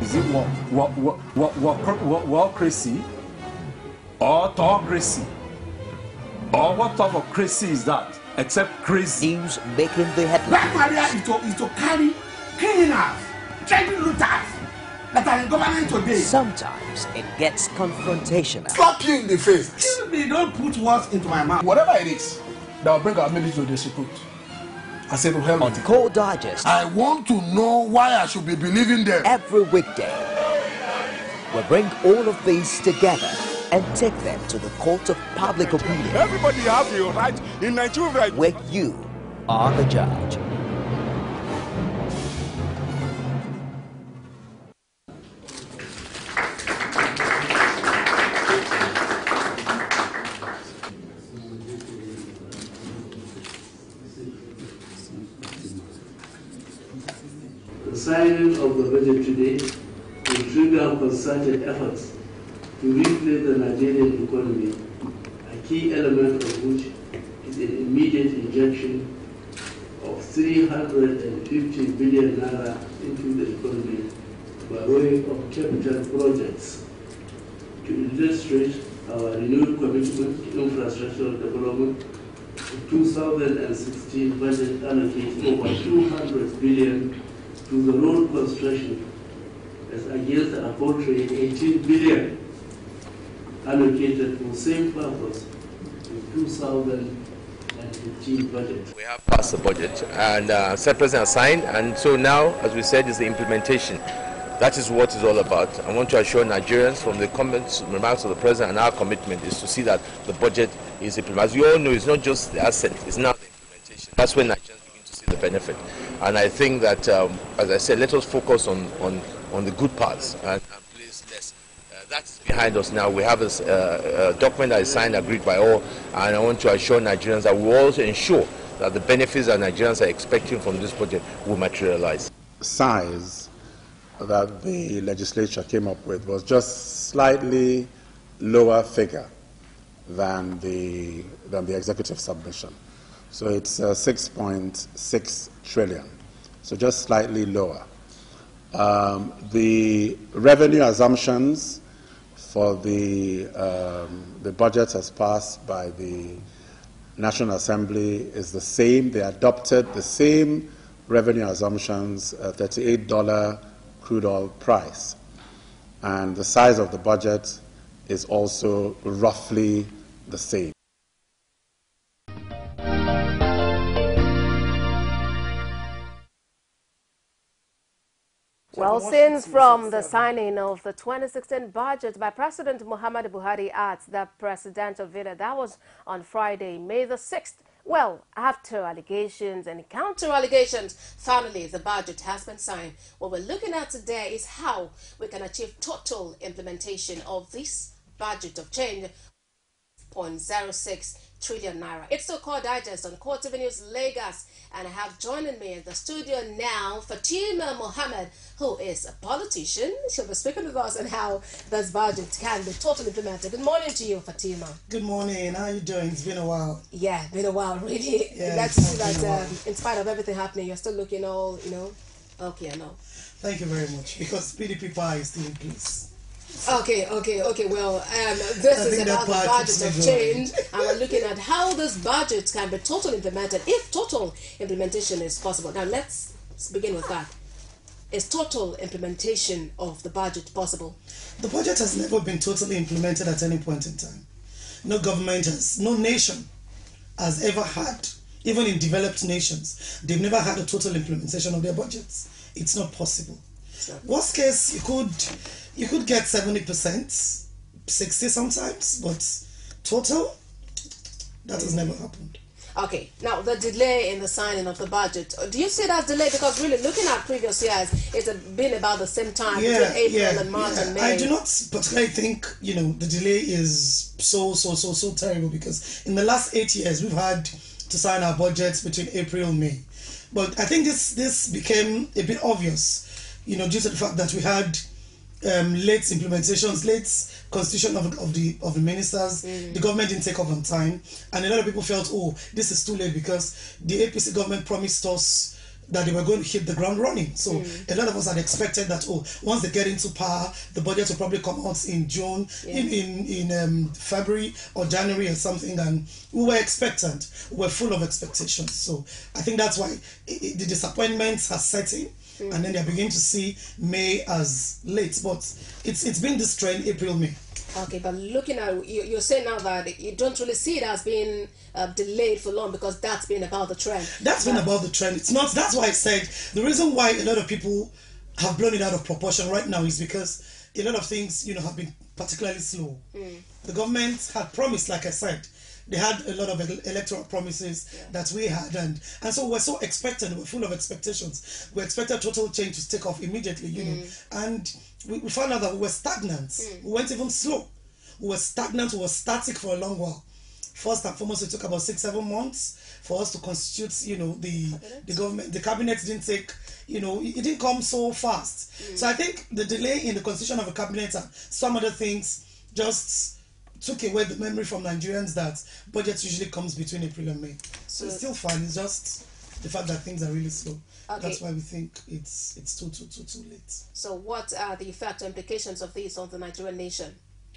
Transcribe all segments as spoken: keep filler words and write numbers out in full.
Is it war, war, war, war, war, war, warcracy or autocracy? Or what type of crazy is that? Except crazy. News making the headlines. Black Maria is to, is to carry criminals, treasure looters that are in government today. Sometimes it gets confrontational. Slap you in the face. Excuse me, don't put words into my mouth. Whatever it is that will bring our military to the secret. I said to hell On with it. Core Digest, I want to know why I should be believing them. every weekday, we bring all of these together and take them to the court of public opinion. Everybody has a right in Nigeria. Where you are the judge. The signing of the budget today will trigger concerted efforts to reflate the Nigerian economy, a key element of which is an immediate injection of three hundred fifty billion naira into the economy by way of capital projects. To illustrate our renewed commitment to infrastructural development, the two thousand sixteen budget allocated over two hundred billion to the road construction as against the paltry eighteen billion allocated for the same purpose in two thousand fifteen budget. We have passed the budget and uh, Senate President has signed, and so now, as we said, is the implementation. That is what it's all about. I want to assure Nigerians from the comments, remarks of the President, and our commitment is to see that the budget is implemented. As you all know, it's not just the assent, it's now the implementation. That's when Nigerians begin to see the benefit. And I think that, um, as I said, let us focus on, on, on the good parts and, and please less. Uh, that's behind us now. We have a, uh, a document that is signed, agreed by all, and I want to assure Nigerians that we will also ensure that the benefits that Nigerians are expecting from this budget will materialize. Size that the legislature came up with was just slightly lower figure than the, than the executive submission. So it's uh, six point six trillion, so just slightly lower. Um, the revenue assumptions for the, um, the budget as passed by the National Assembly is the same. They adopted the same revenue assumptions, uh, thirty-eight dollars crude oil price. And the size of the budget is also roughly the same. Well, since from the signing of the twenty sixteen budget by President Muhammad Buhari at the presidential villa, that was on Friday, May the sixth. Well, after allegations and counter-allegations, finally the budget has been signed. What we're looking at today is how we can achieve total implementation of this budget of change, zero point zero six trillion naira. It's the Core Digest on Core T V News Lagos, and I have joining me in the studio now FATEEMA Mohammed, who is a politician. She'll be speaking with us on how this budget can be totally implemented. Good morning to you, FATEEMA. Good morning. How are you doing? It's been a while. Yeah, been a while, really. Yeah, Glad to see that um, in spite of everything happening, you're still looking all, you know, okay, I know. Thank you very much, because P D P pie is still in place. Okay, okay, okay. Well, um, this I is about the budget of change, and we're looking at how this budget can be totally implemented, if total implementation is possible. Now, let's begin with that. Is total implementation of the budget possible? The budget has never been totally implemented at any point in time. No government has, no nation has ever had, even in developed nations, they've never had a total implementation of their budgets. It's not possible. Worst case, you could you could get seventy percent, sixty sometimes, but total, that has never happened. Okay, now the delay in the signing of the budget, do you see that delay? Because really looking at previous years, it's been about the same time, yeah, between April yeah, and March yeah. and May. I do not particularly think, you know, the delay is so, so, so, so terrible, because in the last eight years, we've had to sign our budgets between April and May. But I think this, this became a bit obvious, you know, due to the fact that we had um, late implementations, late constitution of, of the of the ministers. Mm. The government didn't take off on time, and a lot of people felt, oh, this is too late, because the A P C government promised us that they were going to hit the ground running. So mm. a lot of us had expected that, oh, once they get into power, the budget will probably come out in June, yeah. in in, in um, February or January or something, and we were expectant. We were full of expectations. So I think that's why it, it, the disappointments are setting, mm. and then they're beginning to see May as late. But it's it's been this trend, April, May. Okay, but looking at, you're saying now that you don't really see it as being uh, delayed for long, because that's been about the trend. That's been about the trend. It's not, that's why I said the reason why a lot of people have blown it out of proportion right now is because a lot of things, you know, have been particularly slow. Mm. The government had promised, like I said, they had a lot of electoral promises yeah. that we had, and and so we're so expectant, we're full of expectations. We expected total change to take off immediately, you mm. know, and we, we found out that we were stagnant. Mm. We went even slow. We were stagnant, we were static for a long while. First and foremost, it took about six, seven months for us to constitute, you know, the cabinet. the government. The cabinet didn't take, you know, it, it didn't come so fast. Mm. So I think the delay in the constitution of a cabinet and some other things just took away the memory from Nigerians that budget usually comes between April and May. So it's still fine. It's just the fact that things are really slow. Okay. That's why we think it's it's too too too too late. So what are the effect or implications of this on the Nigerian nation?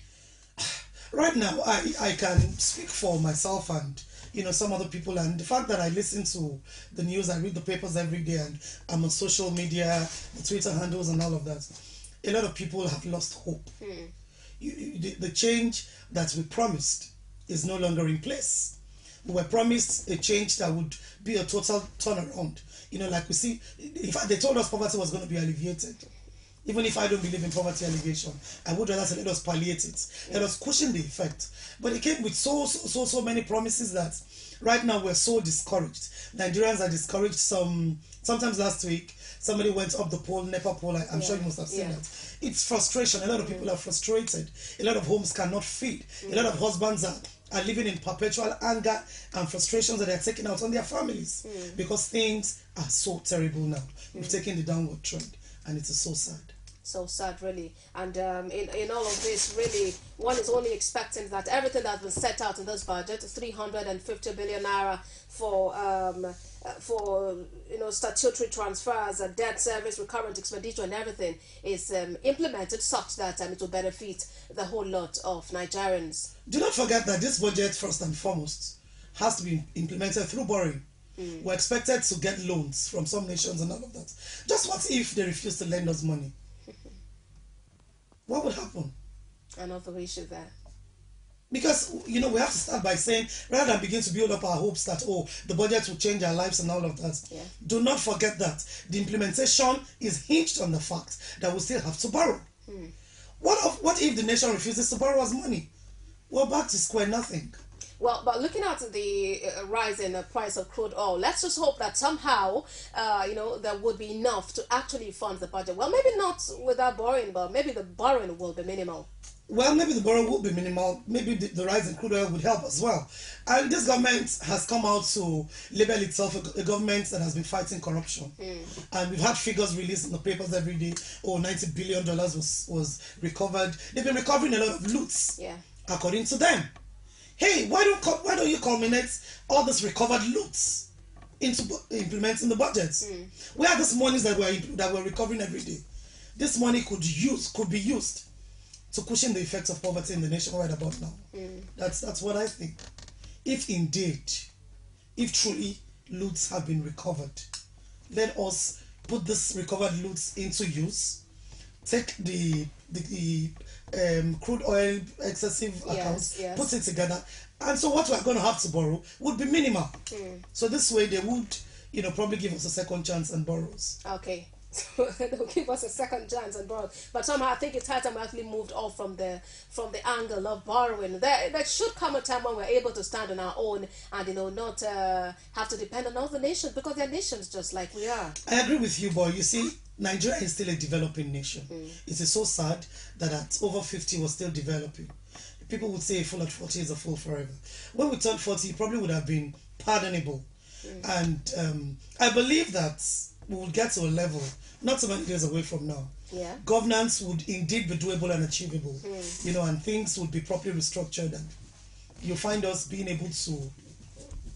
Right now, I, I can speak for myself and, you know, some other people, and the fact that I listen to the news, I read the papers every day, and I'm on social media, the Twitter handles and all of that. A lot of people have lost hope. Hmm. You, you, the, the change that we promised is no longer in place. We were promised a change that would be a total turnaround. You know, like we see, in fact, they told us poverty was going to be alleviated. Even if I don't believe in poverty alleviation, I would rather say let us palliate it. Let us cushion the effect. But it came with so, so, so, so many promises that right now we're so discouraged. Nigerians are discouraged. Some Sometimes last week, somebody went up the poll, NEPA poll, I, I'm yeah. sure you must have seen yeah. that. It's frustration. A lot of people mm. are frustrated. A lot of homes cannot feed. Mm. A lot of husbands are, are living in perpetual anger and frustrations that they're taking out on their families mm. because things are so terrible now. Mm. We've taken the downward trend, and it is so sad. So sad, really. And um, in, in all of this, really, one is only expecting that everything that's been set out in this budget, three hundred fifty billion naira for um, uh, for you know statutory transfers, uh, debt service, recurrent expenditure, and everything, is um, implemented such that um, it will benefit the whole lot of Nigerians. Do not forget that this budget, first and foremost, has to be implemented through borrowing. Mm. We're expected to get loans from some nations and all of that. Just what if they refuse to lend us money? What would happen? Another issue there. Because, you know, we have to start by saying, rather than begin to build up our hopes that, oh, the budget will change our lives and all of that. Yeah. Do not forget that the implementation is hinged on the fact that we still have to borrow. Hmm. What if, what if the nation refuses to borrow us money? We're back to square nothing. Well, but looking at the uh, rise in the price of crude oil, let's just hope that somehow, uh, you know, there would be enough to actually fund the budget. Well, maybe not without borrowing, but maybe the borrowing will be minimal. Well, maybe the borrowing will be minimal. Maybe the, the rise in crude oil would help as well. And this government has come out to label itself a, a government that has been fighting corruption. Mm. And we've had figures released in the papers every day. Oh, ninety billion dollars was, was recovered. They've been recovering a lot of loots, yeah. according to them. Hey, why don't why don't you culminate all this recovered loots into implementing the budgets? Mm. Where are these monies that we're that we're recovering every day? This money could use could be used to cushion the effects of poverty in the nation right about now. Mm. That's that's what I think. If indeed, if truly loots have been recovered, let us put this recovered loots into use. Take the the, the um, crude oil excessive yes, accounts, yes. put it together, and so what we're going to have to borrow would be minimal. Mm. So this way they would, you know, probably give us a second chance and borrow us. Okay. They'll give us a second chance and borrow, but somehow I think it's high time we actually moved off from the from the angle of borrowing. There, there should come a time when we're able to stand on our own and, you know, not uh, have to depend on other nations, because they're nations just like we are. I agree with you, boy. You see, Nigeria is still a developing nation. Mm. It is so sad that at over fifty we're still developing. People would say a fool at forty is a fool forever. When we turned forty, it probably would have been pardonable. Mm. And um, I believe that we will get to a level not so many years away from now. Yeah. Governance would indeed be doable and achievable. Mm. You know, and things would be properly restructured, and you'll find us being able to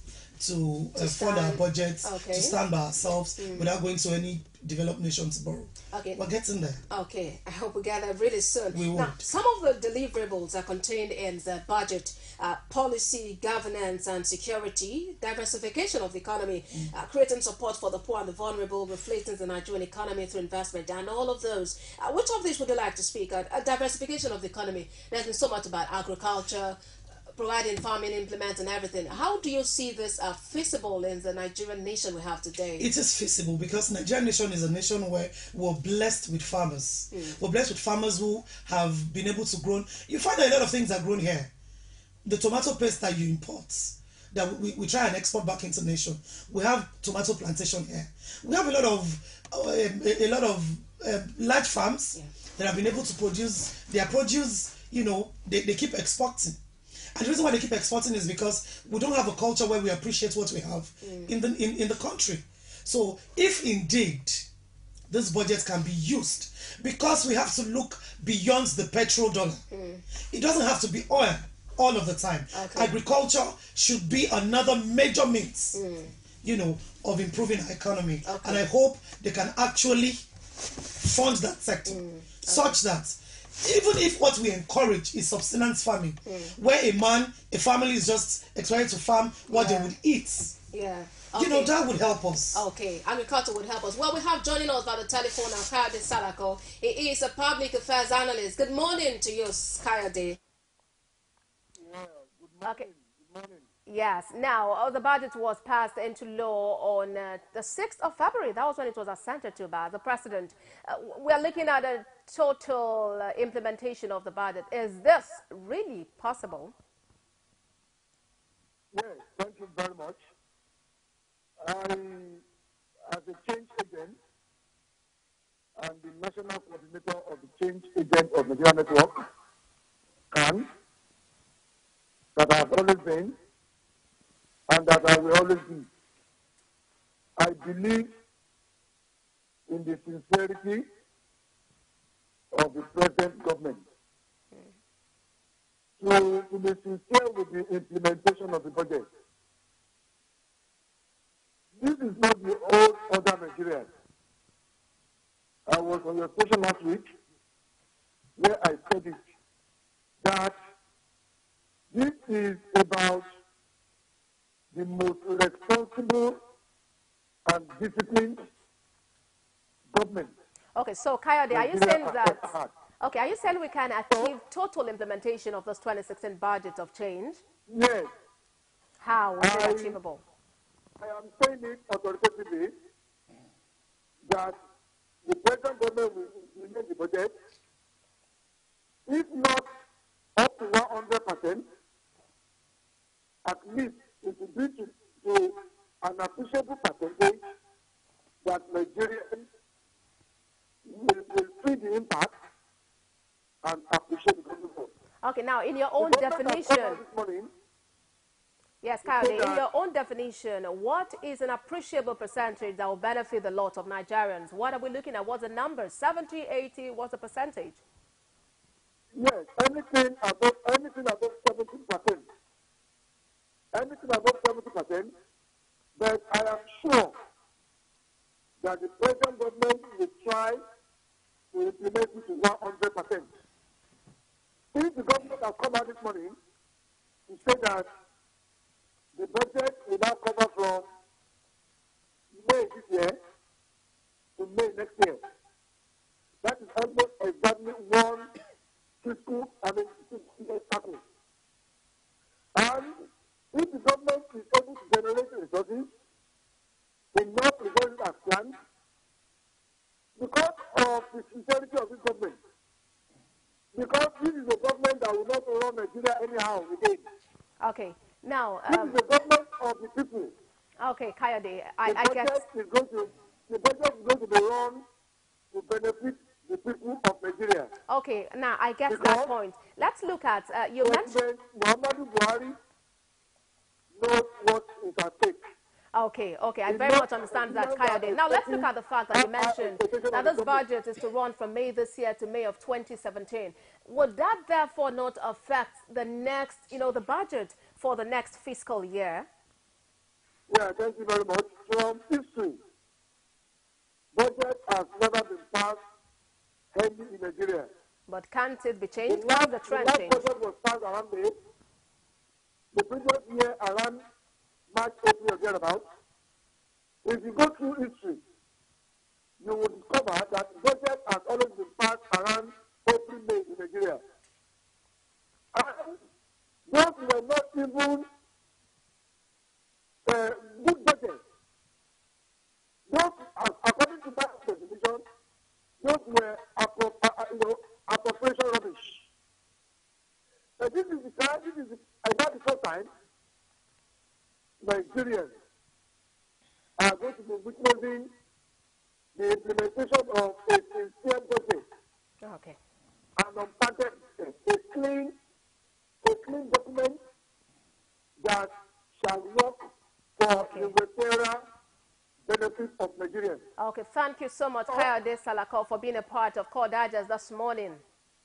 to, uh, to fund our budgets, okay. to stand by ourselves mm. without going to any developed nation to borrow. Okay. We're getting there. Okay, I hope we get there really soon. We now, would. some of the deliverables are contained in the budget: uh, policy, governance and security, diversification of the economy, mm. uh, creating support for the poor and the vulnerable, reflecting the Nigerian economy through investment, and all of those. Uh, which of these would you like to speak? Uh, uh, diversification of the economy. There's been so much about agriculture, providing farming implements and everything. How do you see this uh, feasible in the Nigerian nation we have today? It is feasible because Nigerian nation is a nation where we're blessed with farmers. Mm. We're blessed with farmers who have been able to grow. You find that a lot of things are grown here. The tomato paste that you import, that we, we try and export back into the nation. We have tomato plantation here. We have a lot of uh, a, a lot of uh, large farms yeah. that have been able to produce their produce. You know, they, they keep exporting. And the reason why they keep exporting is because we don't have a culture where we appreciate what we have mm. in the in, in the country. So if indeed this budget can be used, because we have to look beyond the petrol dollar. Mm. It doesn't have to be oil all of the time. Okay. Agriculture should be another major means, mm. you know, of improving our economy. Okay. And I hope they can actually fund that sector mm. such okay. that even if what we encourage is subsistence farming, mm. where a man, a family is just expected to farm what yeah. they will eat. Yeah. Okay. You know, that would help us. Okay, agriculture would help us. Well, we have joining us by the telephone now, Kayode Salako. He is a public affairs analyst. Good morning to you, Kayode. Yeah, good morning. Okay. Good morning. Yes. Now, uh, the budget was passed into law on uh, the sixth of February. That was when it was assented to by the president. Uh, we are looking at a total uh, implementation of the budget. Is this really possible? Yes, thank you very much. I, as a change agent and the national coordinator of the change agent of the Nigeria Network, can, that I have always been, and that I will always be. I believe in the sincerity of the present government. So, to be sincere with the implementation of the budget. This is not the old order Nigeria. I was on your station last week where I said it, that this is about the most responsible and disciplined government. Okay, so Kayode, are you saying that, okay, are you saying we can achieve total implementation of this twenty sixteen budget of change? Yes. How is I, it achievable? I am saying it authoritatively that the present government will implement the budget, if not up to one hundred percent, at least it will be to, to an appreciable percentage that Nigerians will, will see the impact and appreciate the government. Okay, now in your own definition, morning, yes, Kayode, in your own definition, what is an appreciable percentage that will benefit the lot of Nigerians? What are we looking at? What's the number? seventy, eighty, what's the percentage? Yes, anything above, anything above seventy percent. Anything above seventy percent, but I am sure that the present government will try to implement it to one hundred percent. If the government has come out this morning to say that the budget will now cover from May this year to May next year, that is almost exactly one fiscal, I mean, fiscal cycle. And if the government is able to generate resources, enough resources as planned, because of the sincerity of this government, because this is a government that will not run Nigeria anyhow again. Okay, now um, this is the government of the people. Okay, Kayode, I, the I guess is going to the budget is going to be run to benefit the people of Nigeria. Okay, now I guess because that point. Let's look at uh, you mentioned Muhammadu Buhari knows what is at stake. Okay, okay, I very much understand that, Kayode. Now let's look at the fact that you mentioned that this budget is to run from May this year to May of twenty seventeen. Would that therefore not affect the next, you know, the budget for the next fiscal year? Yeah, thank you very much. From history, budget has never been passed heavily in Nigeria. But can't it be changed? The last, Can't the trend the last change? budget was passed around May. The previous year around March, April, or thereabouts. If you go through history, you will discover that budget has always been passed around April, May in Nigeria. And those were not even uh, good budget. Those, according to that definition, those were appro uh, you know, appropriation rubbish. Uh, this is the time, this is the, about the first time Nigerians are going to be witnessing the implementation of a sincere budget. Okay. And unparted, a clean, a clean document that shall work for okay. the welfare benefit of Nigerians. Okay, thank you so much, Kayode Salako, for being a part of Core Digest this morning.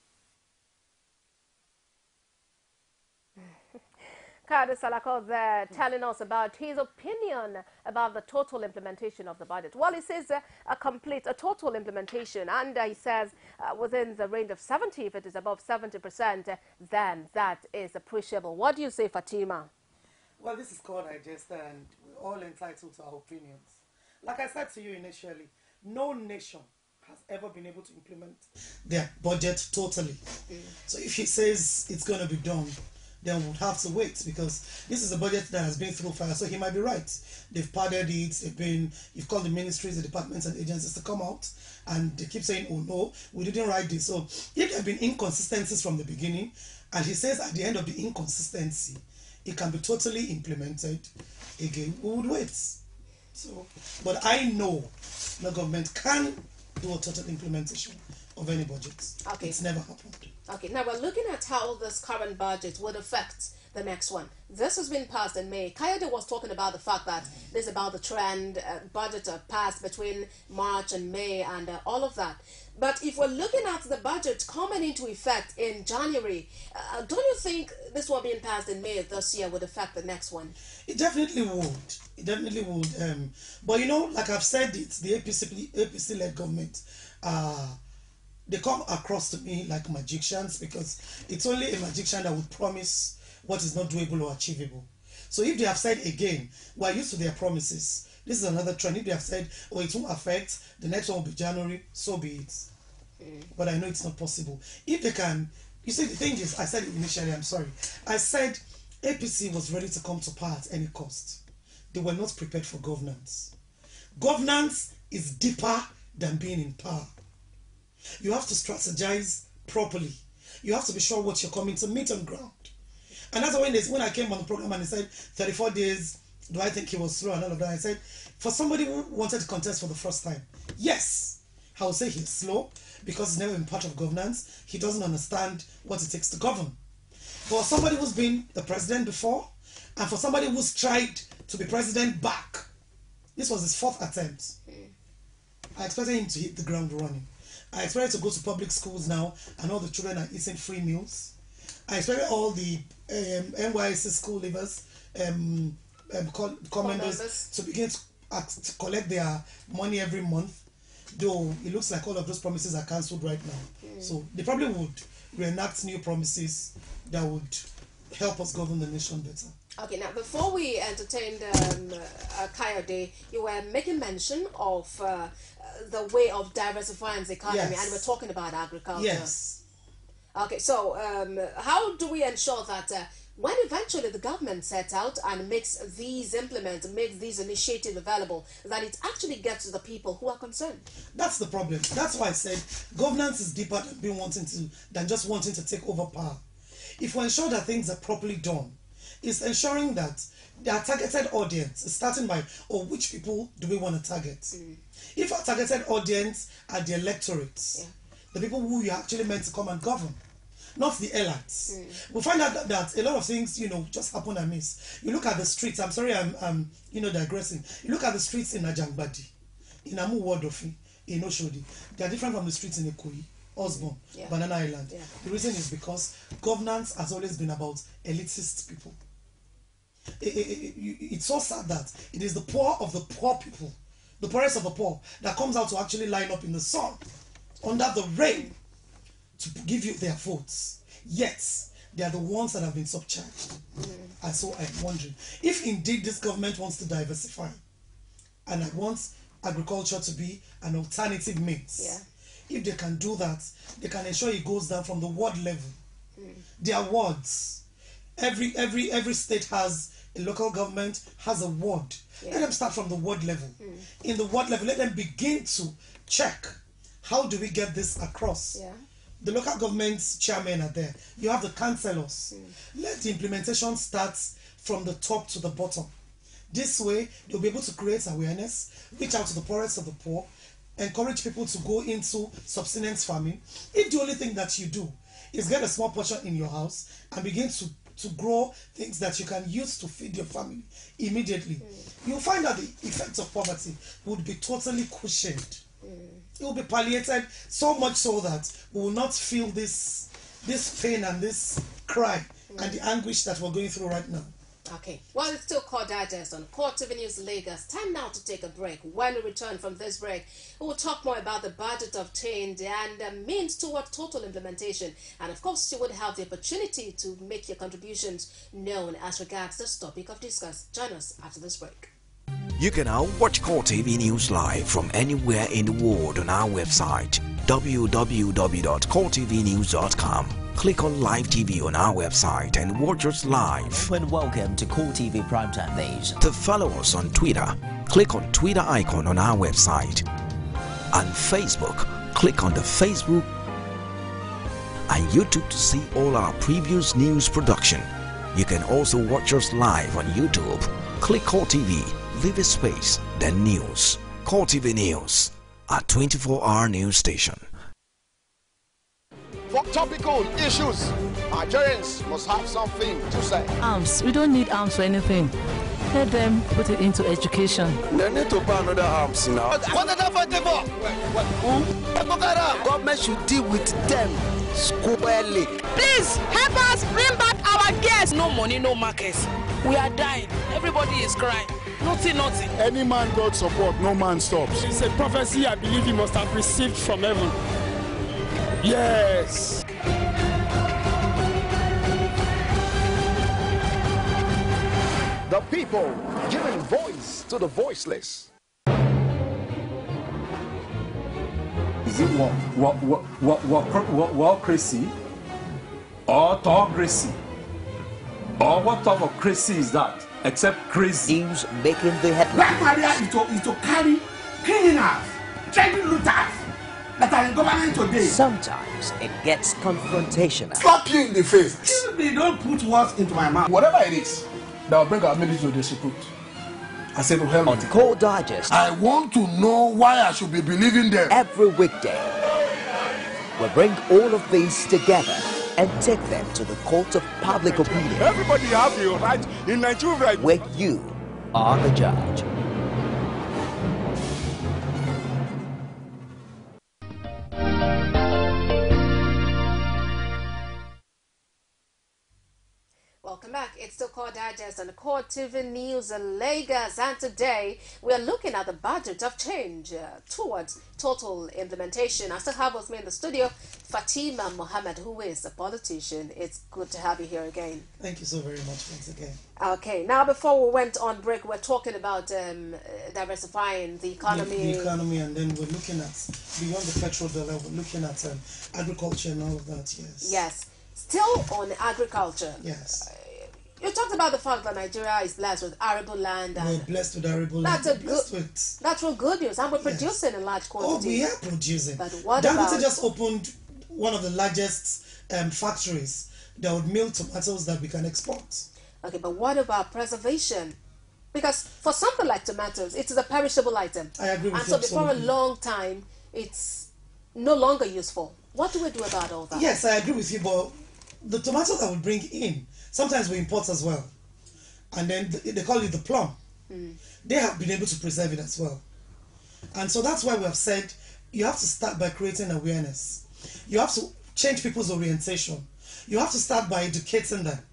Kayode Salako there telling us about his opinion about the total implementation of the budget. Well, he says uh, a complete, a total implementation, and uh, he says uh, within the range of seventy, if it is above seventy percent, uh, then that is appreciable. What do you say, Fatima? Well, this is Core Digest, and we're all entitled to our opinions. Like I said to you initially, no nation has ever been able to implement their budget totally. Mm. So if he says it's going to be done, then we'll have to wait, because this is a budget that has been through fire. So he might be right. They've padded it. They've been, you've called the ministries, the departments and agencies to come out, and they keep saying, oh no, we didn't write this. So if there have been inconsistencies from the beginning, and he says at the end of the inconsistency, it can be totally implemented again, we would wait. So, but I know the government can do a total implementation of any budget. Okay. It's never happened. Okay, now we're looking at how this current budget would affect the next one. This has been passed in May. Kayode was talking about the fact that this is about the trend, uh, budgets are passed between March and May and uh, all of that. But if we're looking at the budget coming into effect in January, uh, don't you think this one being passed in May this year would affect the next one? It definitely would. It definitely would. Um, but you know, like I've said, it's the A P C-led government. Uh, they come across to me like magicians, because it's only a magician that would promise what is not doable or achievable. So if they have said again, we're used to their promises. This is another trend. If they have said, oh, it won't affect, the next one will be January, so be it. Mm. But I know it's not possible. If they can, you see, the thing is, I said it initially, I'm sorry. I said A P C was ready to come to power at any cost. They were not prepared for governance. Governance is deeper than being in power. You have to strategize properly. You have to be sure what you're coming to meet on ground. And that's when, when I came on the program and he said, thirty-four days, do I think he was slow and all of that? I said, for somebody who wanted to contest for the first time, yes, I would say he's slow, because he's never been part of governance. He doesn't understand what it takes to govern. For somebody who's been the president before, and for somebody who's tried to be president back, this was his fourth attempt. I expected him to hit the ground running. I expected to go to public schools now, and all the children are eating free meals. I expected all the um, N Y S C school leavers, um, um, call, call members, members to begin to, uh, to collect their money every month. Though it looks like all of those promises are cancelled right now. Mm. So they probably would reenact new promises that would help us govern the nation better. Okay, now before we entertained um, uh, Kayode, you were making mention of uh, the way of diversifying the economy, yes. And we're talking about agriculture. Yes. Okay, so um, how do we ensure that uh, when eventually the government sets out and makes these implements, makes these initiatives available, that it actually gets to the people who are concerned? That's the problem. That's why I said governance is deeper than being wanting to than just wanting to take over power. If we ensure that things are properly done, it's ensuring that their targeted audience is starting by, or which people do we want to target? Mm. If our targeted audience are the electorates, yeah. the people who you actually meant to come and govern, not the elites. Mm. We find out that, that a lot of things, you know, just happen amiss. You look at the streets, I'm sorry, I'm, I'm you know, digressing. You look at the streets in Ajangbadi, in Amu Wardofi, in Oshodi. They are different from the streets in Ikoyi, Osborne, yeah. Banana Island. Yeah. The reason is because governance has always been about elitist people. It, it, it, it's so sad that it is the poor of the poor people, the poorest of the poor, that comes out to actually line up in the sun, under the rain, to give you their votes. Yet, they are the ones that have been subcharged. Mm. And so I'm wondering, if indeed this government wants to diversify, and it wants agriculture to be an alternative means, yeah. if they can do that, they can ensure it goes down from the ward level. Mm. Their wards. Every, every, every state has a local government, has a ward. Yeah. Let them start from the ward level. Mm. In the ward level, let them begin to check, how do we get this across? Yeah. The local government's chairmen are there. You have the councillors. Mm. Let the implementation start from the top to the bottom. This way, they'll be able to create awareness, reach out to the poorest of the poor, encourage people to go into subsistence farming. If the only thing that you do is get a small portion in your house and begin to, to grow things that you can use to feed your family immediately, mm. you'll find that the effects of poverty would be totally cushioned. Mm. It will be palliated, so much so that we will not feel this, this pain and this cry mm. and the anguish that we're going through right now. Okay, well, it's still Core Digest on Core T V News Lagos. Time now to take a break. When we return from this break, we will talk more about the budget of change and uh, means toward total implementation. And of course, you would have the opportunity to make your contributions known as regards this topic of discuss. Join us after this break. You can now watch Core T V News live from anywhere in the world on our website, w w w dot core t v news dot com. Click on Live T V on our website and watch us live. And welcome to Core T V Primetime Days. To follow us on Twitter, click on Twitter icon on our website. On Facebook, click on the Facebook and YouTube to see all our previous news production. You can also watch us live on YouTube. Click Core T V, leave a space, then News. Core T V News, our twenty-four hour news station. For topical issues, Nigerians must have something to say. Arms. We don't need arms for anything. Let them put it into education. They need to buy another arms now. What, what are they fighting for? Who? Government should deal with them squarely. Please help us bring back our guests. No money, no markets. We are dying. Everybody is crying. Nothing, nothing. Any man God support, no man stops. It's a prophecy I believe he must have received from heaven. Yes. The people giving voice to the voiceless. Is it what what what what what what autocracy or autocracy? Or what type of crazy is that? Except crazy. News making the headlines. Black Maria is to, is to carry criminals, trading looters that are in government today. Sometimes it gets confrontational. Slap you in the face. Excuse me, don't put words into my mouth. Whatever it is that will bring our military to disrepute, I say to hell. On Core Digest, I want to know why I should be believing them. Every weekday, we bring all of these together and take them to the court of public opinion. Everybody have the right in Nigeria, where you are the judge. Welcome back. It's still Core Digest on the Core T V News Lagos, and today we are looking at the budget of change uh, towards total implementation. I still have with me in the studio FATEEMA Mohammed, who is a politician. It's good to have you here again. Thank you so very much once again. Okay, now before we went on break, we're talking about um, diversifying the economy. The, the economy, and then we're looking at, beyond the petrol dollar, we're looking at um, agriculture and all of that, yes. Yes. Still on agriculture. Yes. You talked about the fact that Nigeria is blessed with arable land. And we're blessed with arable that's land. That's a good, with... that's real good news. And we're yes. producing in large quantities. Oh, we are producing. But what Dangote about... just opened one of the largest um, factories that would mill tomatoes that we can export. Okay, but what about preservation? Because for something like tomatoes, it is a perishable item. I agree with and you. And so before a long time, it's no longer useful. What do we do about all that? Yes, I agree with you, but the tomatoes that we bring in, sometimes we import as well. And then they call it the plum. Mm. They have been able to preserve it as well. And so that's why we have said you have to start by creating awareness. You have to change people's orientation. You have to start by educating them.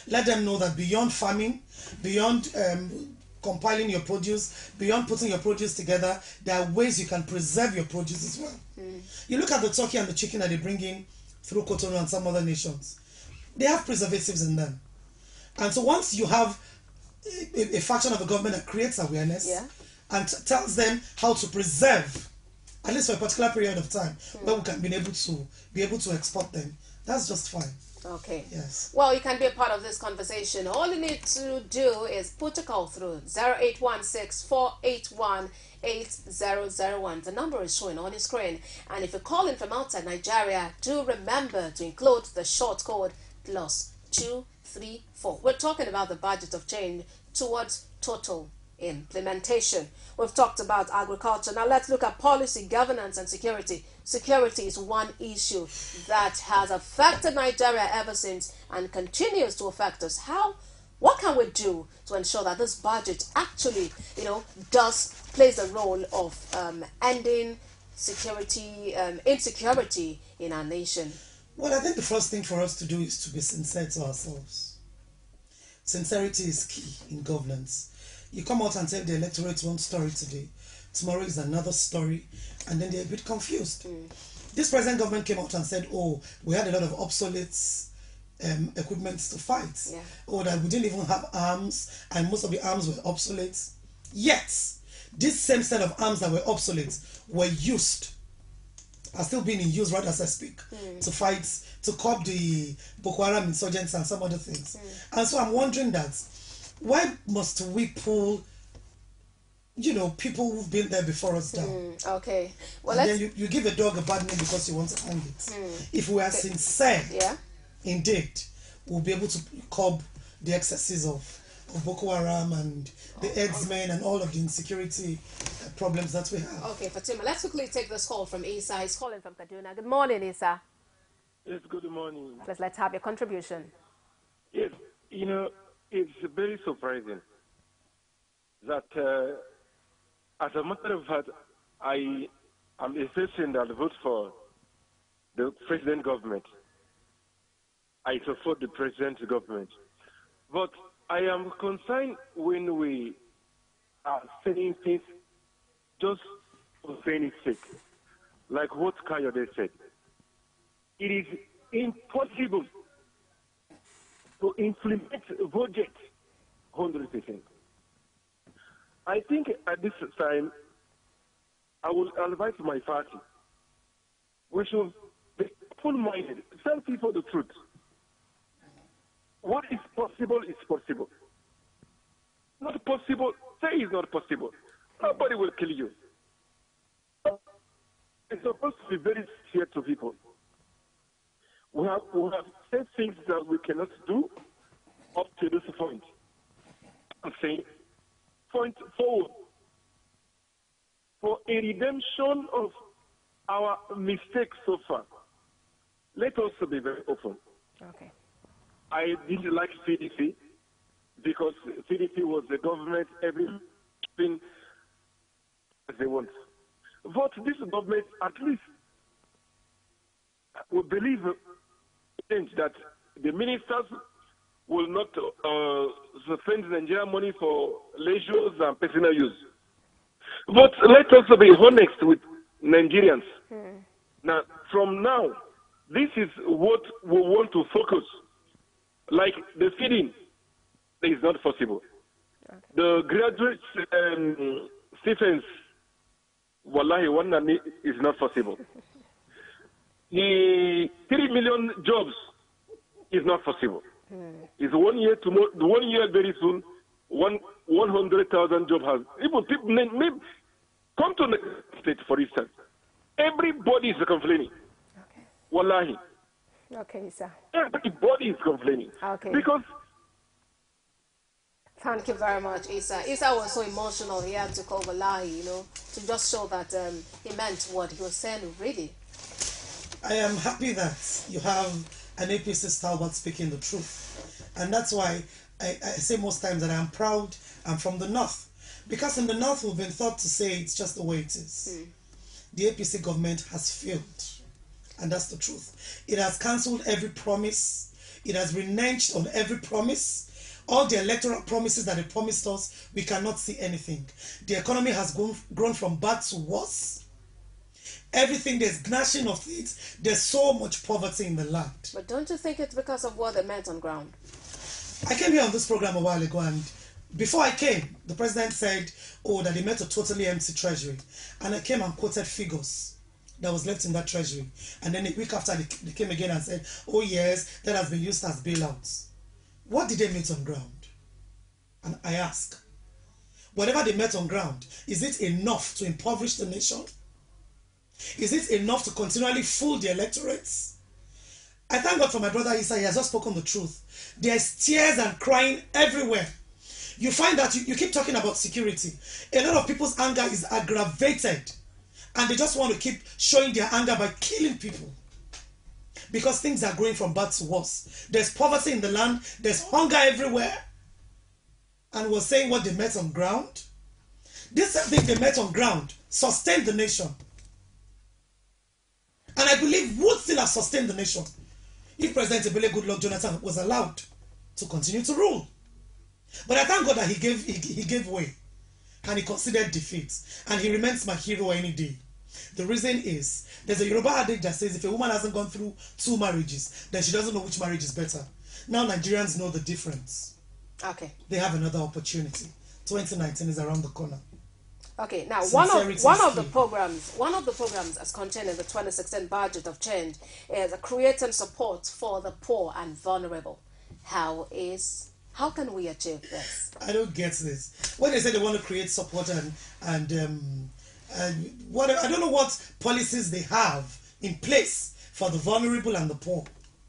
Let them know that beyond farming, beyond um, compiling your produce, beyond putting your produce together, there are ways you can preserve your produce as well. Mm. You look at the turkey and the chicken that they bring in through Cotonou and some other nations. They have preservatives in them. And so once you have a, a faction of the government that creates awareness yeah. and t- tells them how to preserve, at least for a particular period of time, mm. where we can be able to be able to export them, that's just fine. Okay. Yes. Well, you can be a part of this conversation. All you need to do is put a call through zero eight one six, four eight one, eight zero zero one. The number is showing on your screen. And if you're calling from outside Nigeria, do remember to include the short code plus two three four. We're talking about the budget of change towards total implementation. We've talked about agriculture. Now let's look at policy, governance, and security. Security is one issue that has affected Nigeria ever since and continues to affect us. How? What can we do to ensure that this budget actually, you know, does plays the role of um, ending security, um, insecurity in our nation? Well, I think the first thing for us to do is to be sincere to ourselves. Sincerity is key in governance. You come out and tell the electorate one story today, tomorrow is another story, and then they're a bit confused. Mm. This present government came out and said, oh, we had a lot of obsolete um, equipment to fight. Yeah. Or that we didn't even have arms, and most of the arms were obsolete. Yet, this same set of arms that were obsolete were used, are still being in use right as I speak, mm. to fight, to curb the Boko Haram insurgents and some other things. Mm. And so I'm wondering that, why must we pull, you know, people who've been there before us down? Mm, okay. Well, and let's... then you, you give a dog a bad name because you want to hang it. Mm. If we are okay. sincere, yeah, indeed, we'll be able to curb the excesses of, of Boko Haram and the oh, herdsmen and all of the insecurity uh, problems that we have. Okay, FATEEMA, let's quickly take this call from Isa. He's calling from Kaduna. Good morning, Isa. Yes, good morning. Let's, let's have your contribution. Yes, you know, it's very surprising that, uh, as a matter of fact, I am a person that votes for the president government. I support the president's government. But I am concerned when we are saying things just for saying it sake, like what Kayode said. It is impossible to implement a budget one hundred percent. I think at this time, I will advise my party, we should be full-minded, tell people the truth. What is possible is possible. Not possible, say it's not possible. Nobody will kill you. It's supposed to be very fair to people. We have, we have said things that we cannot do up to this point. I'm saying, point forward for a redemption of our mistakes so far. Let us be very open. Okay. I didn't like C D C because C D C was the government, everything as they want. But this government, at least, will believe that the ministers will not uh, spend Nigerian money for leisure and personal use. But let us be honest with Nigerians. Hmm. Now, from now, this is what we want to focus. Like the feeding, is not possible. Okay. The graduate um, stipends, wallahi, one is not possible. The three million jobs is not possible. Hmm. It's one year tomorrow, one year very soon, one one hundred thousand jobs has. Even people maybe, come to the state, for instance. Everybody is complaining. Okay. Wallahi. Okay, sir. Everybody is complaining. Okay. Because. Thank you very much, Isa. Isa was so emotional. He had to call Wallahi, you know, to just show that um, he meant what he was saying, really. I am happy that you have an A P C stalwart speaking the truth. And that's why I, I say most times that I'm proud I'm from the North. Because in the North, we've been taught to say it's just the way it is. Hmm. The A P C government has failed. And that's the truth. It has cancelled every promise. It has reneged on every promise. All the electoral promises that they promised us, we cannot see anything. The economy has grown, grown from bad to worse. Everything, there's gnashing of teeth. There's so much poverty in the land. But don't you think it's because of what they meant on ground? I came here on this program a while ago, and before I came, the president said, oh, that they met a totally empty treasury. And I came and quoted figures that was left in that treasury. And then a week after, they, they came again and said, oh yes, that has been used as bailouts. What did they meet on ground? And I ask, whatever they met on ground, is it enough to impoverish the nation? Is it enough to continually fool the electorates? I thank God for my brother Issa. He has just spoken the truth. There's tears and crying everywhere. You find that you, you keep talking about security. A lot of people's anger is aggravated, and they just want to keep showing their anger by killing people, because things are going from bad to worse. There's poverty in the land. There's hunger everywhere. And we're saying what they met on ground. This same thing they met on ground sustained the nation. And I believe would still have sustained the nation if President Ebele Goodluck Jonathan was allowed to continue to rule. But I thank God that he gave, he, he gave way, and he considered defeat, and he remains my hero any day. The reason is, there's a Yoruba adage that says if a woman hasn't gone through two marriages, then she doesn't know which marriage is better. Now Nigerians know the difference. Okay. They have another opportunity. twenty nineteen is around the corner. Okay, now one of one of the key. programs, one of the programs as contained in the twenty sixteen budget of change is creating support for the poor and vulnerable. How is how can we achieve this? I don't get this. When they say they want to create support and and um, and what I don't know what policies they have in place for the vulnerable and the poor.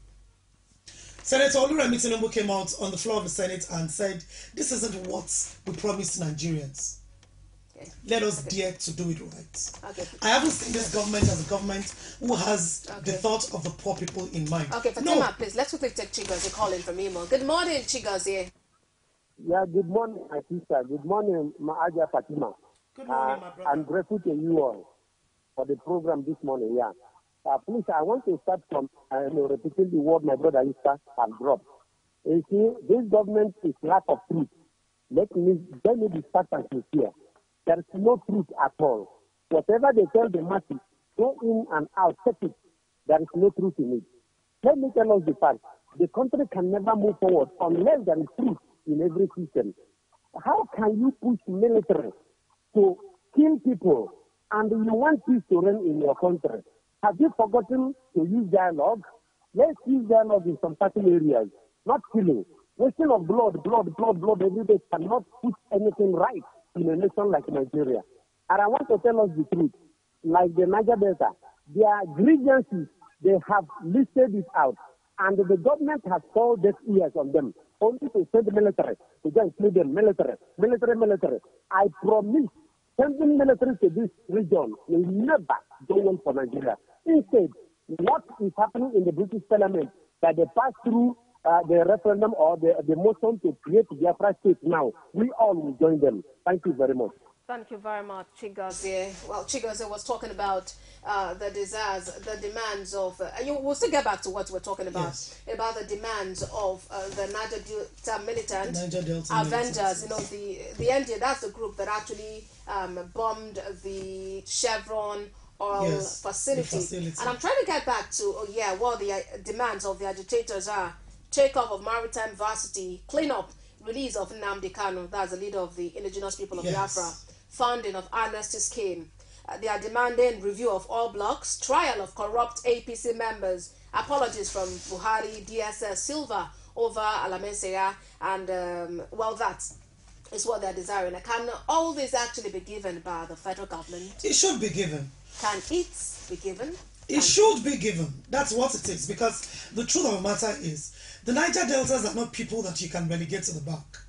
Senator Oluremi Tinubu came out on the floor of the Senate and said, "This isn't what we promised Nigerians. Okay. Let us okay. dare to do it right." Okay. I haven't seen this government as a government who has okay. the thought of the poor people in mind. Okay, Fatima, no. please, let's quickly take Chigozie calling from Imo. Good morning, Chigozie. Yeah, good morning, my sister. Good morning, my Aja Fatima. Good morning, uh, my brother. I'm grateful to you all for the program this morning, yeah. Uh, please, I want to start from uh, you know, repeating the word my brother Issa has dropped. You see, this government is lack of truth. Let me, let me be fact and sincere. There is no truth at all. Whatever they tell the masses, go in and out, check it. There is no truth in it. Let me tell us the fact. The country can never move forward unless there is truth in every system. How can you push military to kill people and you want peace to reign in your country? Have you forgotten to use dialogue? Let's use dialogue in some certain areas, not killing. Wasting of blood, blood, blood, blood every day cannot put anything right in a nation like Nigeria. And I want to tell us the truth. Like the Niger Delta, their grievances, they have listed it out. And the government has called deaf ears on them, only to send the military, to go and kill them, military, military, military. I promise, sending military to this region will never go well for Nigeria. Instead, what is happening in the British Parliament, that they pass through uh, the referendum or the, the motion to create the Biafra state now, we all will join them. Thank you very much. Thank you very much, Chigozie. Well, Chigozie was talking about uh, the desires, the demands of... Uh, you, we'll still get back to what we're talking about, yes. about the demands of uh, the Niger Delta militant Niger Delta Avengers. militants. You know, the, the N D A, that's the group that actually um, bombed the Chevron oil yes, facility. facility. And I'm trying to get back to, oh yeah, what the uh, demands of the agitators are. Takeoff of maritime varsity, clean up, release of Nnamdi Kanu, that's the leader of the indigenous people of yes. Biafra, funding of amnesty scheme. Uh, they are demanding review of all blocks, trial of corrupt A P C members, apologies from Buhari, D S S, Silva, over Alamensea, and um, well, that is what they're desiring. Can all this actually be given by the federal government? It should be given. Can it be given? It should be given. That's what it is. Because the truth of the matter is, the Niger Deltas are not people that you can relegate to the back.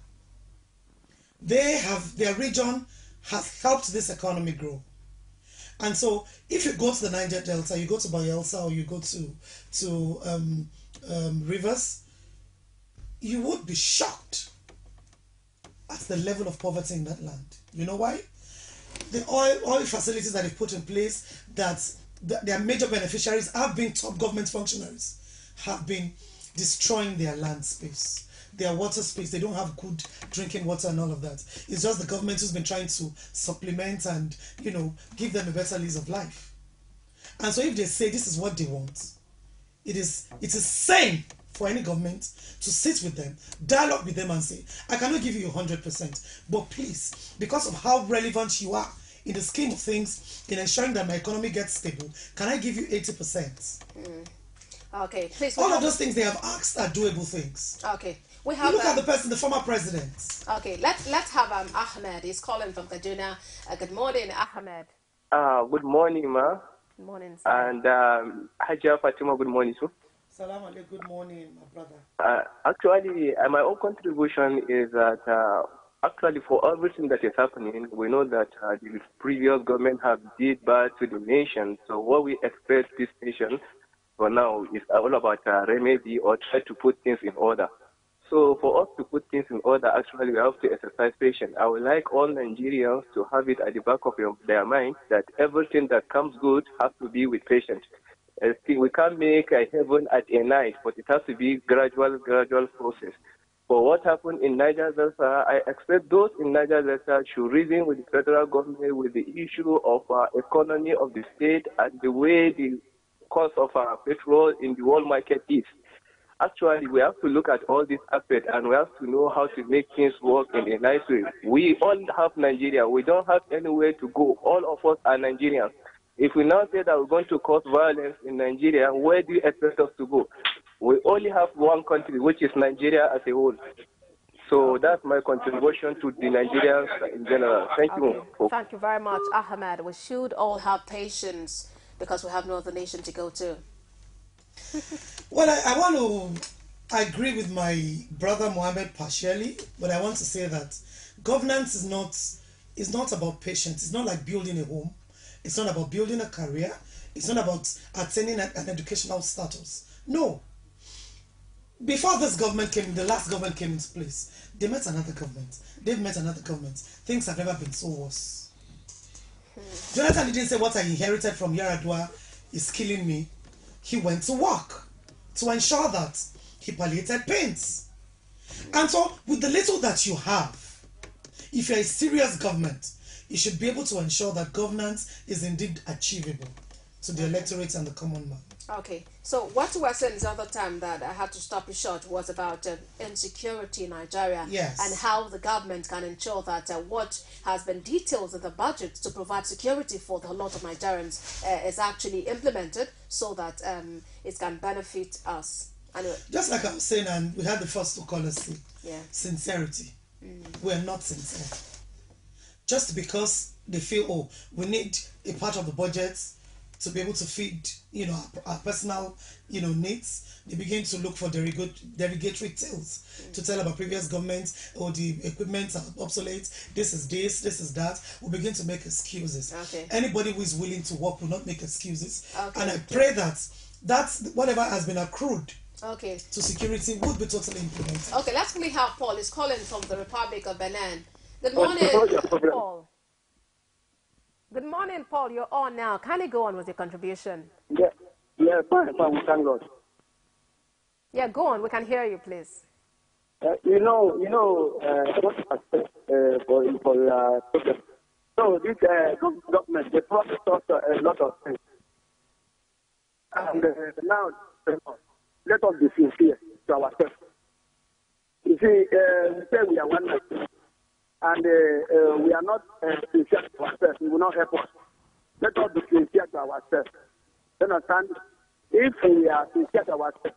They have, their region has helped this economy grow. And so, if you go to the Niger Delta, you go to Bayelsa or you go to, to um, um, Rivers, you would be shocked at the level of poverty in that land. You know why? The oil, oil facilities that they've put in place, that their major beneficiaries have been top government functionaries, have been destroying their land space, their water space. They don't have good drinking water and all of that. It's just the government who's been trying to supplement and, you know, give them a better lease of life. And so if they say this is what they want, it is it is sane for any government to sit with them, dialogue with them and say, I cannot give you one hundred percent, but please, because of how relevant you are in the scheme of things, in ensuring that my economy gets stable, can I give you eighty percent? Mm. Okay, please. All of those things they have asked are doable things. Okay. We have, you look um, at the person, the former president. Okay, let's let's have um, Ahmed. He's calling from Kaduna. Uh, good morning, Ahmed. Uh, good morning, ma. Good morning, sir. And um, Hajia Fatima, good morning, sir. Salam alaikum, good morning, my brother. Uh, actually, uh, my own contribution is that uh, actually for everything that is happening, we know that uh, the previous government have did bad to the nation. So what we expect this nation for now is all about uh, remedy or try to put things in order. So for us to put things in order, actually, we have to exercise patience. I would like all Nigerians to have it at the back of your, their mind that everything that comes good has to be with patience. Uh, we can't make a heaven at a night, but it has to be gradual, gradual process. For what happened in Niger Delta, I expect those in Niger Delta should reason with the federal government with the issue of uh, economy of the state and the way the cost of uh, petrol in the world market is. Actually, we have to look at all these aspects and we have to know how to make things work in a nice way. We all have Nigeria. We don't have anywhere to go. All of us are Nigerians. If we now say that we're going to cause violence in Nigeria, where do you expect us to go? We only have one country, which is Nigeria as a whole. So that's my contribution to the Nigerians in general. Thank okay. you. Thank you very much, Ahmed. We should all have patience because we have no other nation to go to. Well, I, I want to agree with my brother Mohammed partially, but I want to say that governance is not is not about patience. It's not like building a home. It's not about building a career. It's not about attaining an, an educational status. No. Before this government came, the last government came into place, they met another government. They've met another government. Things have never been so worse. Hmm. Jonathan didn't say what I inherited from Yaradua is killing me. He went to work to ensure that he palliated pains. And so, with the little that you have, if you're a serious government, you should be able to ensure that governance is indeed achievable to the electorate and the common man. Okay, so what we were saying the other time that I had to stop you short was about uh, insecurity in Nigeria. Yes. And how the government can ensure that uh, what has been detailed in the budget to provide security for the lot of Nigerians uh, is actually implemented so that um, it can benefit us. Anyway. Just like I was saying, and we had the first two callers say, yeah. sincerity. Mm. We're not sincere. Just because they feel, oh, we need a part of the budget to be able to feed, you know, our, our personal, you know, needs, they begin to look for derogatory tales mm. to tell about previous governments, or the equipment are obsolete, this is this, this is that. We begin to make excuses. Okay. Anybody who is willing to work will not make excuses. Okay. And I pray that that's whatever has been accrued okay. to security would be totally implemented. Okay, let's quickly have Paul. He's calling from the Republic of Benin. Good morning, Paul. Good morning, Paul. You're on now. Can you go on with your contribution? Yeah, yeah, fine, fine. We thank God. Yeah, go on. We can hear you, please. Uh, you know, you know, uh, what uh, for for uh, so this uh, government they promised us a lot of things, and uh, now let us be sincere to ourselves. You see, uh, we say we are one nation. And uh, uh, we are not uh, sincere to ourselves. It will not help us. Let us be sincere to ourselves. You understand? If we are sincere to ourselves,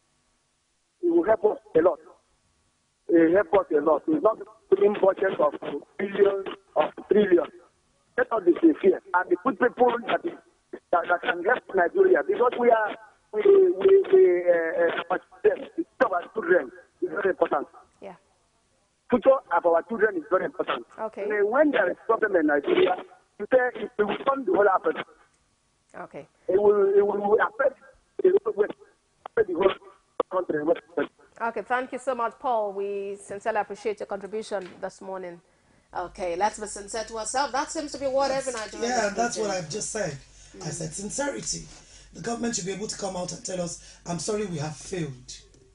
it will help us a lot. It will help us a lot. It's not putting budgets of billions of trillions. Let us be sincere and be good people that, is, that, that can help Nigeria, because we are we we we uh, uh, it's our children. It's very important. Yeah. Future of our children is very important. Okay. And when there is problem in Nigeria, you say it will turn the whole Africa. Okay. It will it will affect the whole country. Okay, thank you so much, Paul. We sincerely appreciate your contribution this morning. Okay, let's be sincere to ourselves. That seems to be what every Nigerian Yeah, is that's doing. what I've just said. Mm. I said sincerity. The government should be able to come out and tell us, I'm sorry we have failed.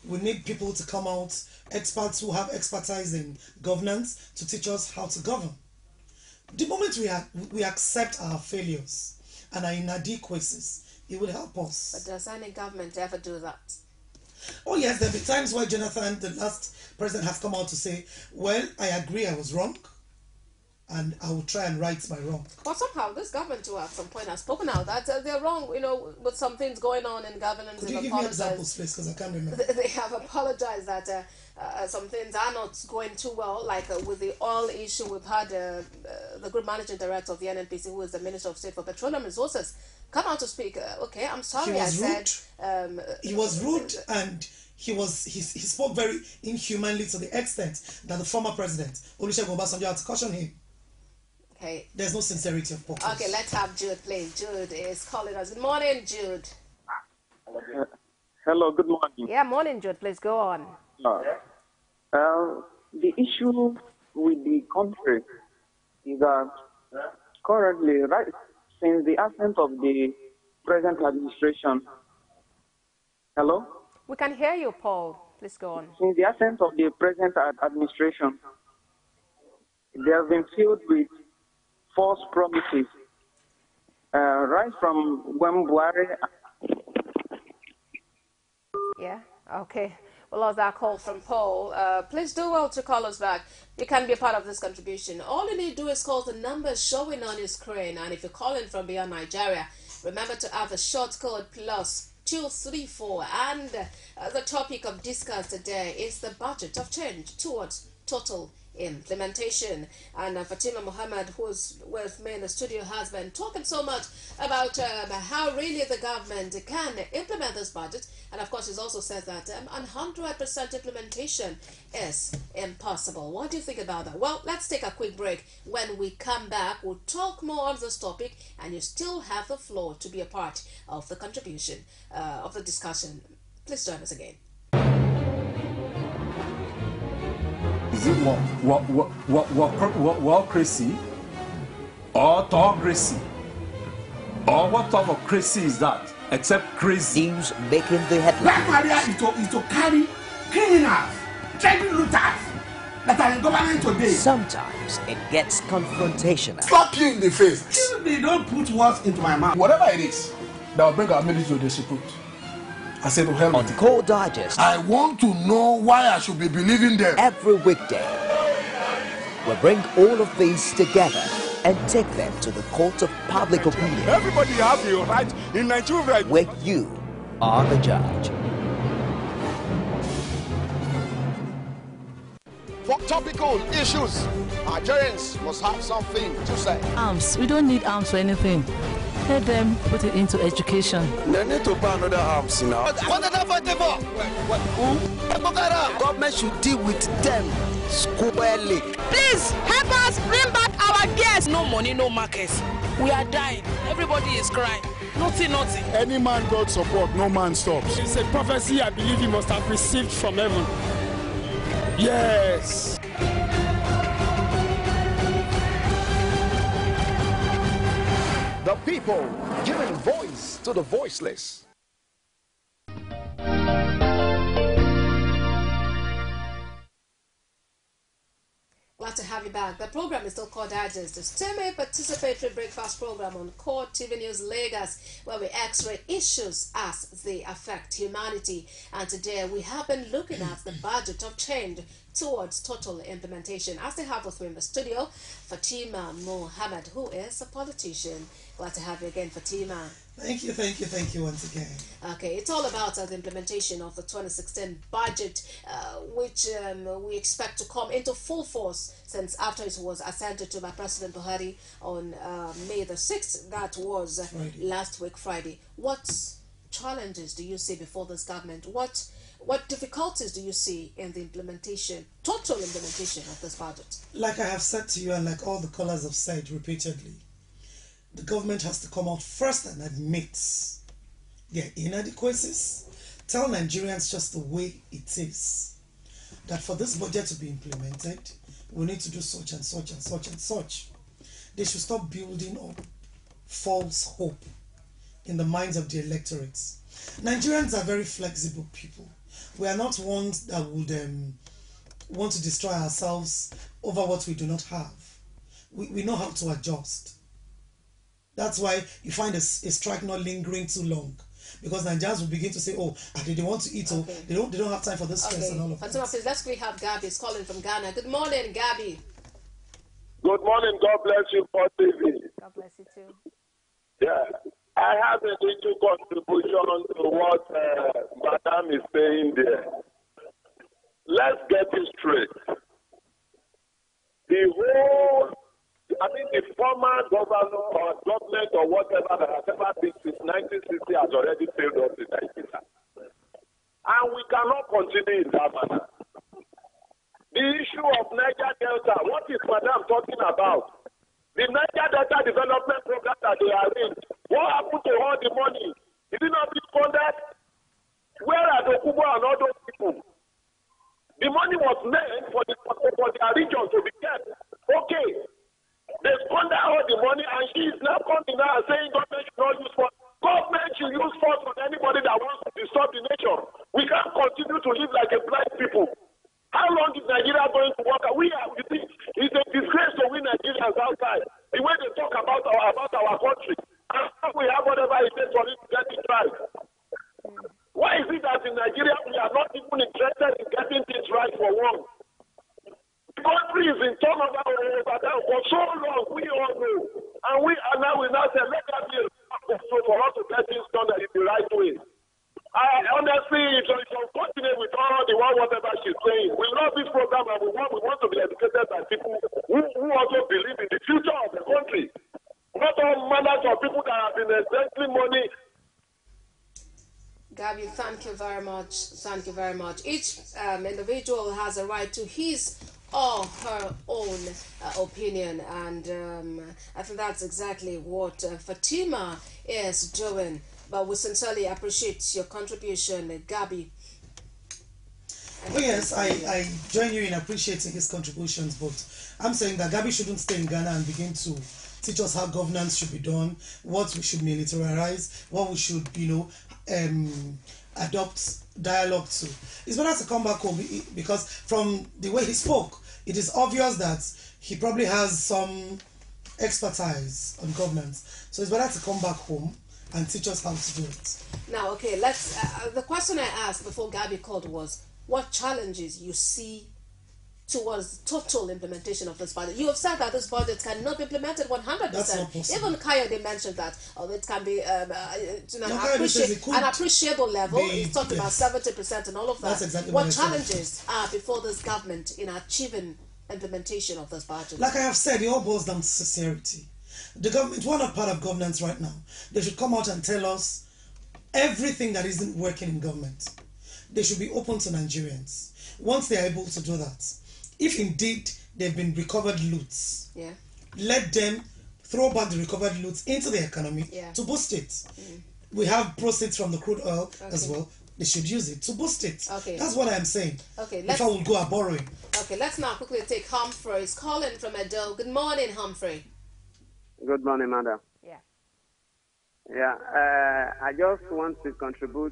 We need people to come out, experts who have expertise in governance, to teach us how to govern. The moment we, are, we accept our failures and our inadequacies, it will help us. But does any government ever do that? Oh yes, there'll be times where Jonathan, the last president, have come out to say, well, I agree I was wrong, and I will try and right my wrong. But somehow this government too at some point has spoken out that uh, they're wrong, you know, with some things going on in governance. Could you give me examples, please, because I can't remember. They have apologized that uh, uh, some things are not going too well, like uh, with the oil issue. We've had uh, uh, the group managing director of the N N P C, who is the Minister of State for Petroleum Resources, come out to speak. Uh, okay, I'm sorry, he was I rude. said... Um, he was rude and he was he, he spoke very inhumanly to the extent that the former president, Olusegun Obasanjo, had to caution him. Okay. There's no sincerity of purpose. Okay, let's have Jude, please. Jude is calling us. Good morning, Jude. Uh, hello, good morning. Yeah, morning, Jude. Please go on. Uh, uh, the issue with the country is that currently, right since the advent of the present administration, hello? We can hear you, Paul. Please go on. Since the advent of the present ad administration, they have been filled with false promises, uh, right from when Buhari. Yeah, okay. We lost that call from Paul. Uh, please do well to call us back. You can be a part of this contribution. All you need to do is call the numbers showing on your screen. And if you're calling from beyond Nigeria, remember to have the short code plus two three four. And uh, the topic of discuss today is the budget of change towards total implementation. And uh, FATEEMA Mohammed, who's with me in the studio, has been talking so much about uh, how really the government can implement this budget. And of course, he also says that um, one hundred percent implementation is impossible. What do you think about that? Well, let's take a quick break. When we come back, we'll talk more on this topic, and you still have the floor to be a part of the contribution, uh, of the discussion. Please join us again. Is it what what what what what what wallcracy or autocracy? Or what type of crazy is that? Except crazy. News making the headlines. Black Maria is to, is to carry criminals, trading looters that are in government today. Sometimes it gets confrontational. Slap you in the face. They don't put words into my mouth. Whatever it is that will bring our military to disrepute, I said to hell. On Core Digest, I want to know why I should be believing them. Every weekday, we'll bring all of these together and take them to the court of public opinion. Everybody have the right in Nigeria. Where you are the judge. For topical issues, Nigerians must have something to say. Arms. We don't need arms for anything. Let them put it into education. They need to buy another arms now. What did I fight for? Who? Government should deal with them squarely. Please help us bring back our guests. No money, no markets. We are dying. Everybody is crying. Nothing, nothing. Any man God support, no man stops. It's a prophecy I believe he must have received from heaven. Yes. The people giving voice to the voiceless. Glad to have you back. The program is still called Digest, the semi-participatory breakfast program on Core T V News Lagos, where we x-ray issues as they affect humanity. And today we have been looking at the budget of change towards total implementation. As they have with me in the studio, FATEEMA Mohammed, who is a politician. Glad to have you again, FATEEMA. Thank you, thank you, thank you once again. Okay, it's all about uh, the implementation of the twenty sixteen budget, uh, which um, we expect to come into full force since after it was assented to by President Buhari on uh, May the sixth. That was uh, last week, Friday. What challenges do you see before this government? What what difficulties do you see in the implementation, total implementation of this budget? Like I have said to you, and like all the callers have said repeatedly, the government has to come out first and admit their inadequacies, tell Nigerians just the way it is, that for this budget to be implemented, we need to do such and such and such and such. They should stop building up false hope in the minds of the electorates. Nigerians are very flexible people. We are not ones that would um, want to destroy ourselves over what we do not have. We, we know how to adjust. That's why you find a, a strike not lingering too long. Because Nigerians will begin to say, oh, they, they want to eat, okay. or they don't, they don't have time for this stress okay. and all of that. FATEEMA, please, let's quickly have Gabby. It's calling from Ghana. Good morning, Gabby. Good morning. God bless you for T V. God bless you too. Yeah. I have a little contribution to what uh, Madam is saying there. Let's get it straight. The whole, I mean, the former governor or government or whatever that has ever been since nineteen sixty has already failed us in Nigeria. And we cannot continue in that manner. The issue of Niger Delta, what is Madam talking about? The Niger Delta development program that they arranged, what happened to all the money? Is it not being funded? Where are the Kubo and all those people? The money was meant for the for their region to be kept. Okay. They squander all the money and she is now coming now and saying government should not use force. Government should use force on anybody that wants to disturb the nation. We can't continue to live like a blind people. How long is Nigeria going to work? We are, you think, it's a disgrace to we Nigerians outside. The way they talk about our about our country. And we have whatever it takes for it to get it right. Why is it that in Nigeria we are not even interested in getting things right for one? The country is in turnover over there for so long, we all know. And we and now we now say, let that be a so for us to get things done in the right way. I honestly, it's, it's unfortunate with all the one whatever she's saying. We love this program and we want we want to be educated by people who, who also believe in the future of the country. Not all manners of people that have been exchanging money. Gabby, thank you very much. Thank you very much. Each um, individual has a right to his or her own uh, opinion, and um, I think that's exactly what uh, FATEEMA is doing. But we sincerely appreciate your contribution, Gabby. Oh yes, I, I join you in appreciating his contributions, but I'm saying that Gabby shouldn't stay in Ghana and begin to teach us how governance should be done, what we should militarize, what we should, you know, um, adopt dialogue to. It's better to come back home because from the way he spoke, it is obvious that he probably has some expertise on governance. So it's better to come back home and teach us how to do it. Now, okay, let's. Uh, the question I asked before Gabby called was, what challenges you see towards total implementation of this budget? You have said that this budget cannot be implemented one hundred percent. Even Kayode mentioned that oh, it can be um, uh, to an, no, appreci an appreciable level. Be, He's talking yes. about seventy percent and all of that. That's exactly what what challenges are before this government in achieving implementation of this budget? Like I have said, it all boils down to sincerity. The government, we're not part of governance right now. They should come out and tell us everything that isn't working in government. They should be open to Nigerians once they are able to do that. If indeed they've been recovered loots, yeah. let them throw back the recovered loots into the economy yeah. to boost it. Mm. We have proceeds from the crude oil okay. as well. They should use it to boost it. Okay. That's what I'm saying. Okay. If I would go a borrowing. Okay, let's now quickly take Humphrey. He's calling from Edo. Good morning, Humphrey. Good morning, madam. Yeah. Yeah, uh, I just want to contribute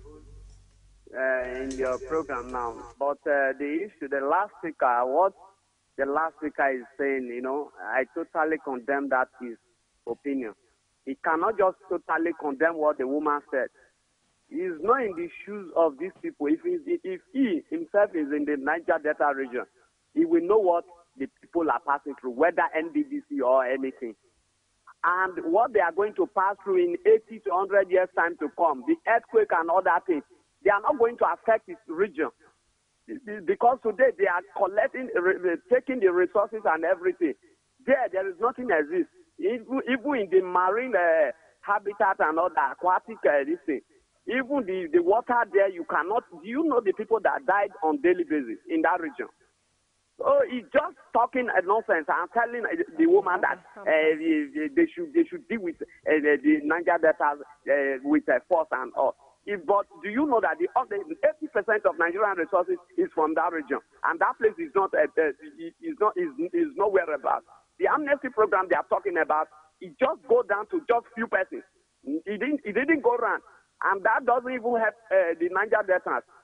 uh, in your program now. But uh, the issue, the last speaker, what the last speaker is saying, you know, I totally condemn that his opinion. He cannot just totally condemn what the woman said. He is not in the shoes of these people. If he, if he himself is in the Niger Delta region, he will know what the people are passing through, whether N B D C or anything. And what they are going to pass through in eighty to one hundred years' time to come, the earthquake and other things, they are not going to affect this region. Because today they are collecting, taking the resources and everything. There, there is nothing exists. Even, even in the marine uh, habitat and other aquatic uh, this thing, even the, the water there, you cannot, do you know the people that died on daily basis in that region? So he's just talking nonsense and telling the woman that uh, they should they should deal with uh, the Niger Delta uh, with uh, force and all. If, but do you know that the eighty percent of Nigerian resources is from that region, and that place is not uh, is not is, is nowhere about. The amnesty program they are talking about, it just go down to just few persons. It didn't it didn't go around, and that doesn't even help uh, the Niger Delta.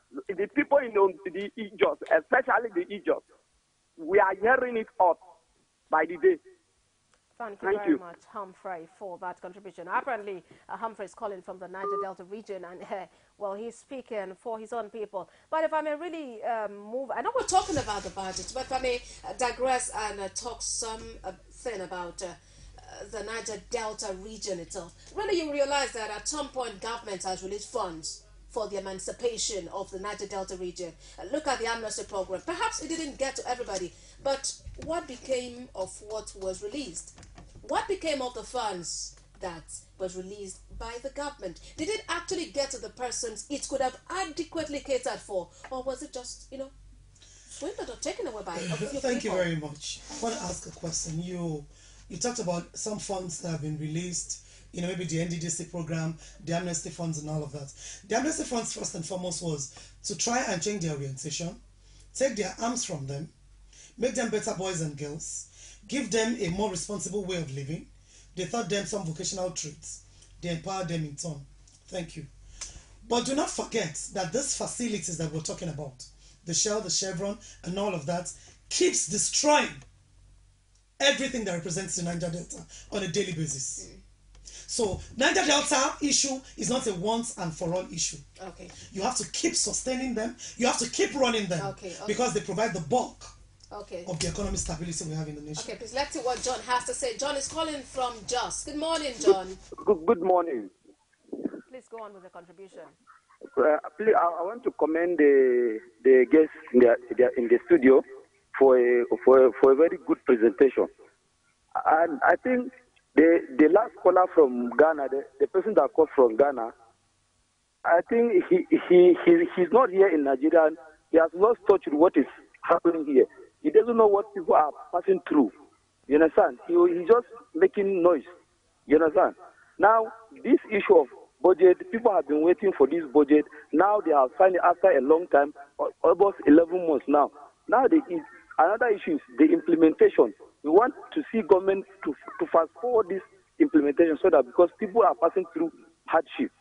The people in the, the Ijos, especially the Ijos, we are hearing it up by the day. Thank you Thank very you. much, Humphrey, for that contribution. Apparently, uh, Humphrey is calling from the Niger Delta region, and uh, well, he's speaking for his own people. But if I may really um, move, I know we're talking about the budget, but if I may uh, digress and uh, talk some uh, thing about uh, uh, the Niger Delta region itself. Really, you realize that at some point, government has released funds for the emancipation of the Niger Delta region. Uh, look at the amnesty program. Perhaps it didn't get to everybody, but what became of what was released? What became of the funds that was released by the government? Did it actually get to the persons it could have adequately catered for? Or was it just, you know, swindled or taken away by a few Thank people? you very much. I want to ask a question. You you talked about some funds that have been released, you know, maybe the N D D C program, the amnesty funds and all of that. The amnesty funds, first and foremost, was to try and change their orientation, take their arms from them, make them better boys and girls, give them a more responsible way of living. They taught them some vocational traits. They empowered them in turn. Thank you. But do not forget that these facilities that we're talking about, the Shell, the Chevron, and all of that, keeps destroying everything that represents the Niger Delta on a daily basis. Mm. So, Niger Delta issue is not a once and for all issue. Okay. You have to keep sustaining them. You have to keep running them. Okay, okay. Because they provide the bulk Okay. of the economic stability we have in the nation. Okay, please let's see what John has to say. John is calling from Jos. Good morning, John. Good, good morning. Please go on with the contribution. Uh, please, I, I want to commend the the guests in the, the, in the studio for a, for a, for a very good presentation. And I think the the last caller from Ghana, the, the person that called from Ghana, I think he he, he he's not here in Nigeria. And he has lost touch with what is happening here. He doesn't know what people are passing through. You understand? He, he's just making noise. You understand? Now, this issue of budget, people have been waiting for this budget. Now they have signed it after a long time, almost eleven months now. Now, there is another issue is the implementation. We want to see government to, to fast forward this implementation so that because people are passing through hardship.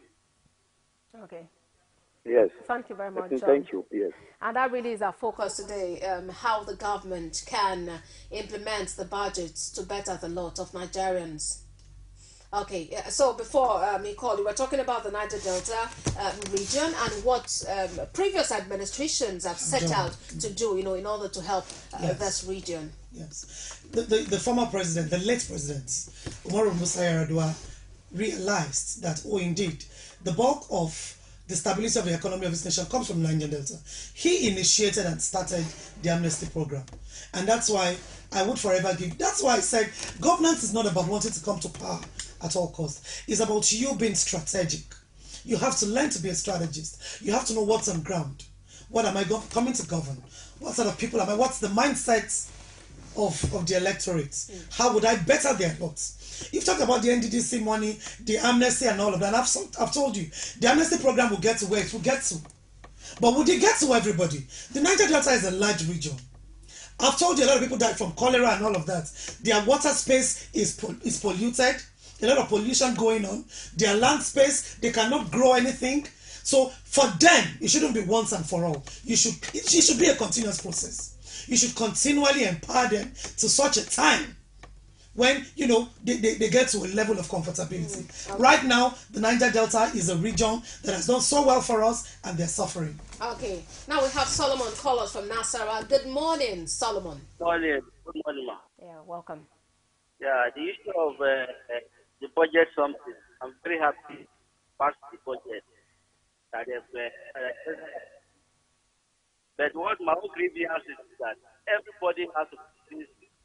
Okay. Yes. Thank you very much, John. Thank you. Yes. And that really is our focus today, um, how the government can implement the budgets to better the lot of Nigerians. Okay, so before um, you call, you were talking about the Niger Delta um, region and what um, previous administrations have set John. out to do, you know, in order to help uh, Yes. this region. Yes. The, the, the former president, the late president, Umaru Musa Yar'Adua, realized that, oh, indeed, the bulk of the stability of the economy of this nation comes from Niger Delta. He initiated and started the amnesty program. And that's why I would forever give. That's why I said governance is not about wanting to come to power at all costs. It's about you being strategic. You have to learn to be a strategist. You have to know what's on ground. What am I go- coming to govern? What sort of people am I? What's the mindset of, of the electorate? Mm. How would I better their lots? You've talked about the N D D C money, the amnesty and all of that. And I've, I've told you, the amnesty program will get to where it will get to. But would it get to everybody? The Niger Delta is a large region. I've told you a lot of people died from cholera and all of that. Their water space is, pol- is polluted. A lot of pollution going on. Their land space, they cannot grow anything. So for them, it shouldn't be once and for all. You should, it should be a continuous process. You should continually empower them to such a time when, you know, they, they, they get to a level of comfortability. Mm, okay. Right now, the Niger Delta is a region that has done so well for us, and they're suffering. Okay. Now we have Solomon Colors from Nasarawa. Good morning, Solomon. Morning. Good morning, ma. Yeah, welcome. Yeah, the issue of uh, uh, the budget something. I'm very happy past the budget. That is, uh, uh, but what my own grievance is that everybody has to please.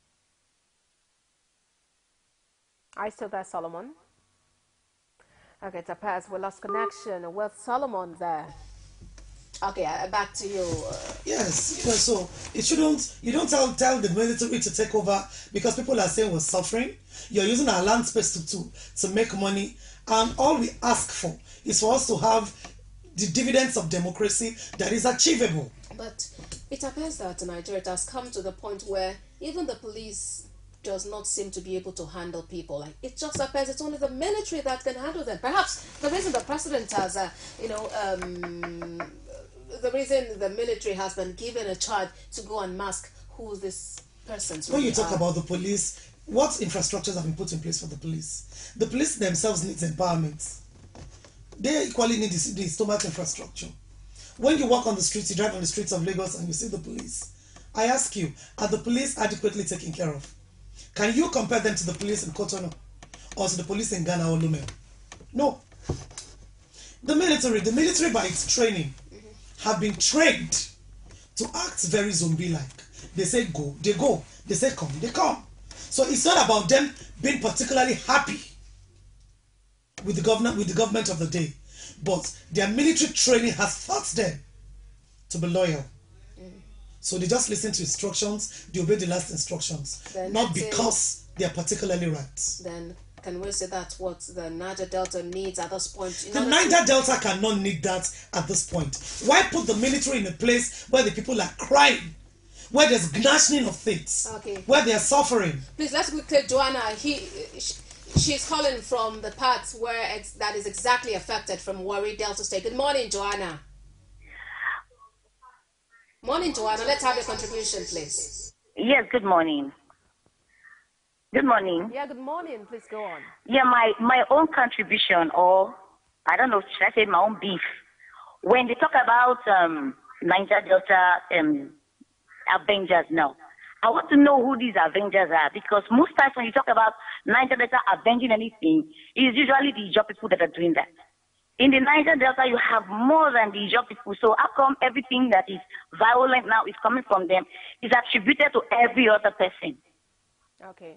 Are you still there, Solomon? Okay, it appears we lost connection with Solomon there. Okay, uh, back to you. Uh, yes, you know, so it shouldn't, you don't tell, tell the military to take over because people are saying we're suffering. You're using our land space to, to, to make money. And all we ask for is for us to have the dividends of democracy that is achievable. But it appears that Nigeria has come to the point where even the police does not seem to be able to handle people. Like, it just appears it's only the military that can handle them. Perhaps the reason the president has, uh, you know, um, the reason the military has been given a charge to go and mask who this person When you talk are. about the police, what infrastructures have been put in place for the police? The police themselves need empowerment. They equally need the, the stomach infrastructure. When you walk on the streets, you drive on the streets of Lagos and you see the police, I ask you, are the police adequately taken care of? Can you compare them to the police in Cotonou or to the police in Ghana or Lomé? No. The military, the military by its training, have been trained to act very zombie-like. They say go, they go. They say come, they come. So it's not about them being particularly happy with the government, with the government of the day, but their military training has taught them to be loyal. Mm. So they just listen to instructions, they obey the last instructions, then not because it, they are particularly right. Then can we say that's what the Niger Delta needs at this point? The Niger to... Delta cannot need that at this point. Why put the military in a place where the people are crying, where there's gnashing of things, okay, where they are suffering? Please, let's quickly, Joanna. He, she, she's calling from the part where it's, that is exactly affected from Warri, Delta State. Good morning, Joanna. Morning, Joanna. Let's have your contribution, please. Yes, good morning. Good morning. Yeah, good morning. Please go on. Yeah, my, my own contribution, or I don't know, should I say my own beef? When they talk about um, Niger Delta um, Avengers now, I want to know who these Avengers are, because most times when you talk about Niger Delta avenging anything, it's usually the Ijaw people that are doing that. In the Niger Delta, you have more than the Ijaw people. So how come everything that is violent now is coming from them is attributed to every other person? Okay.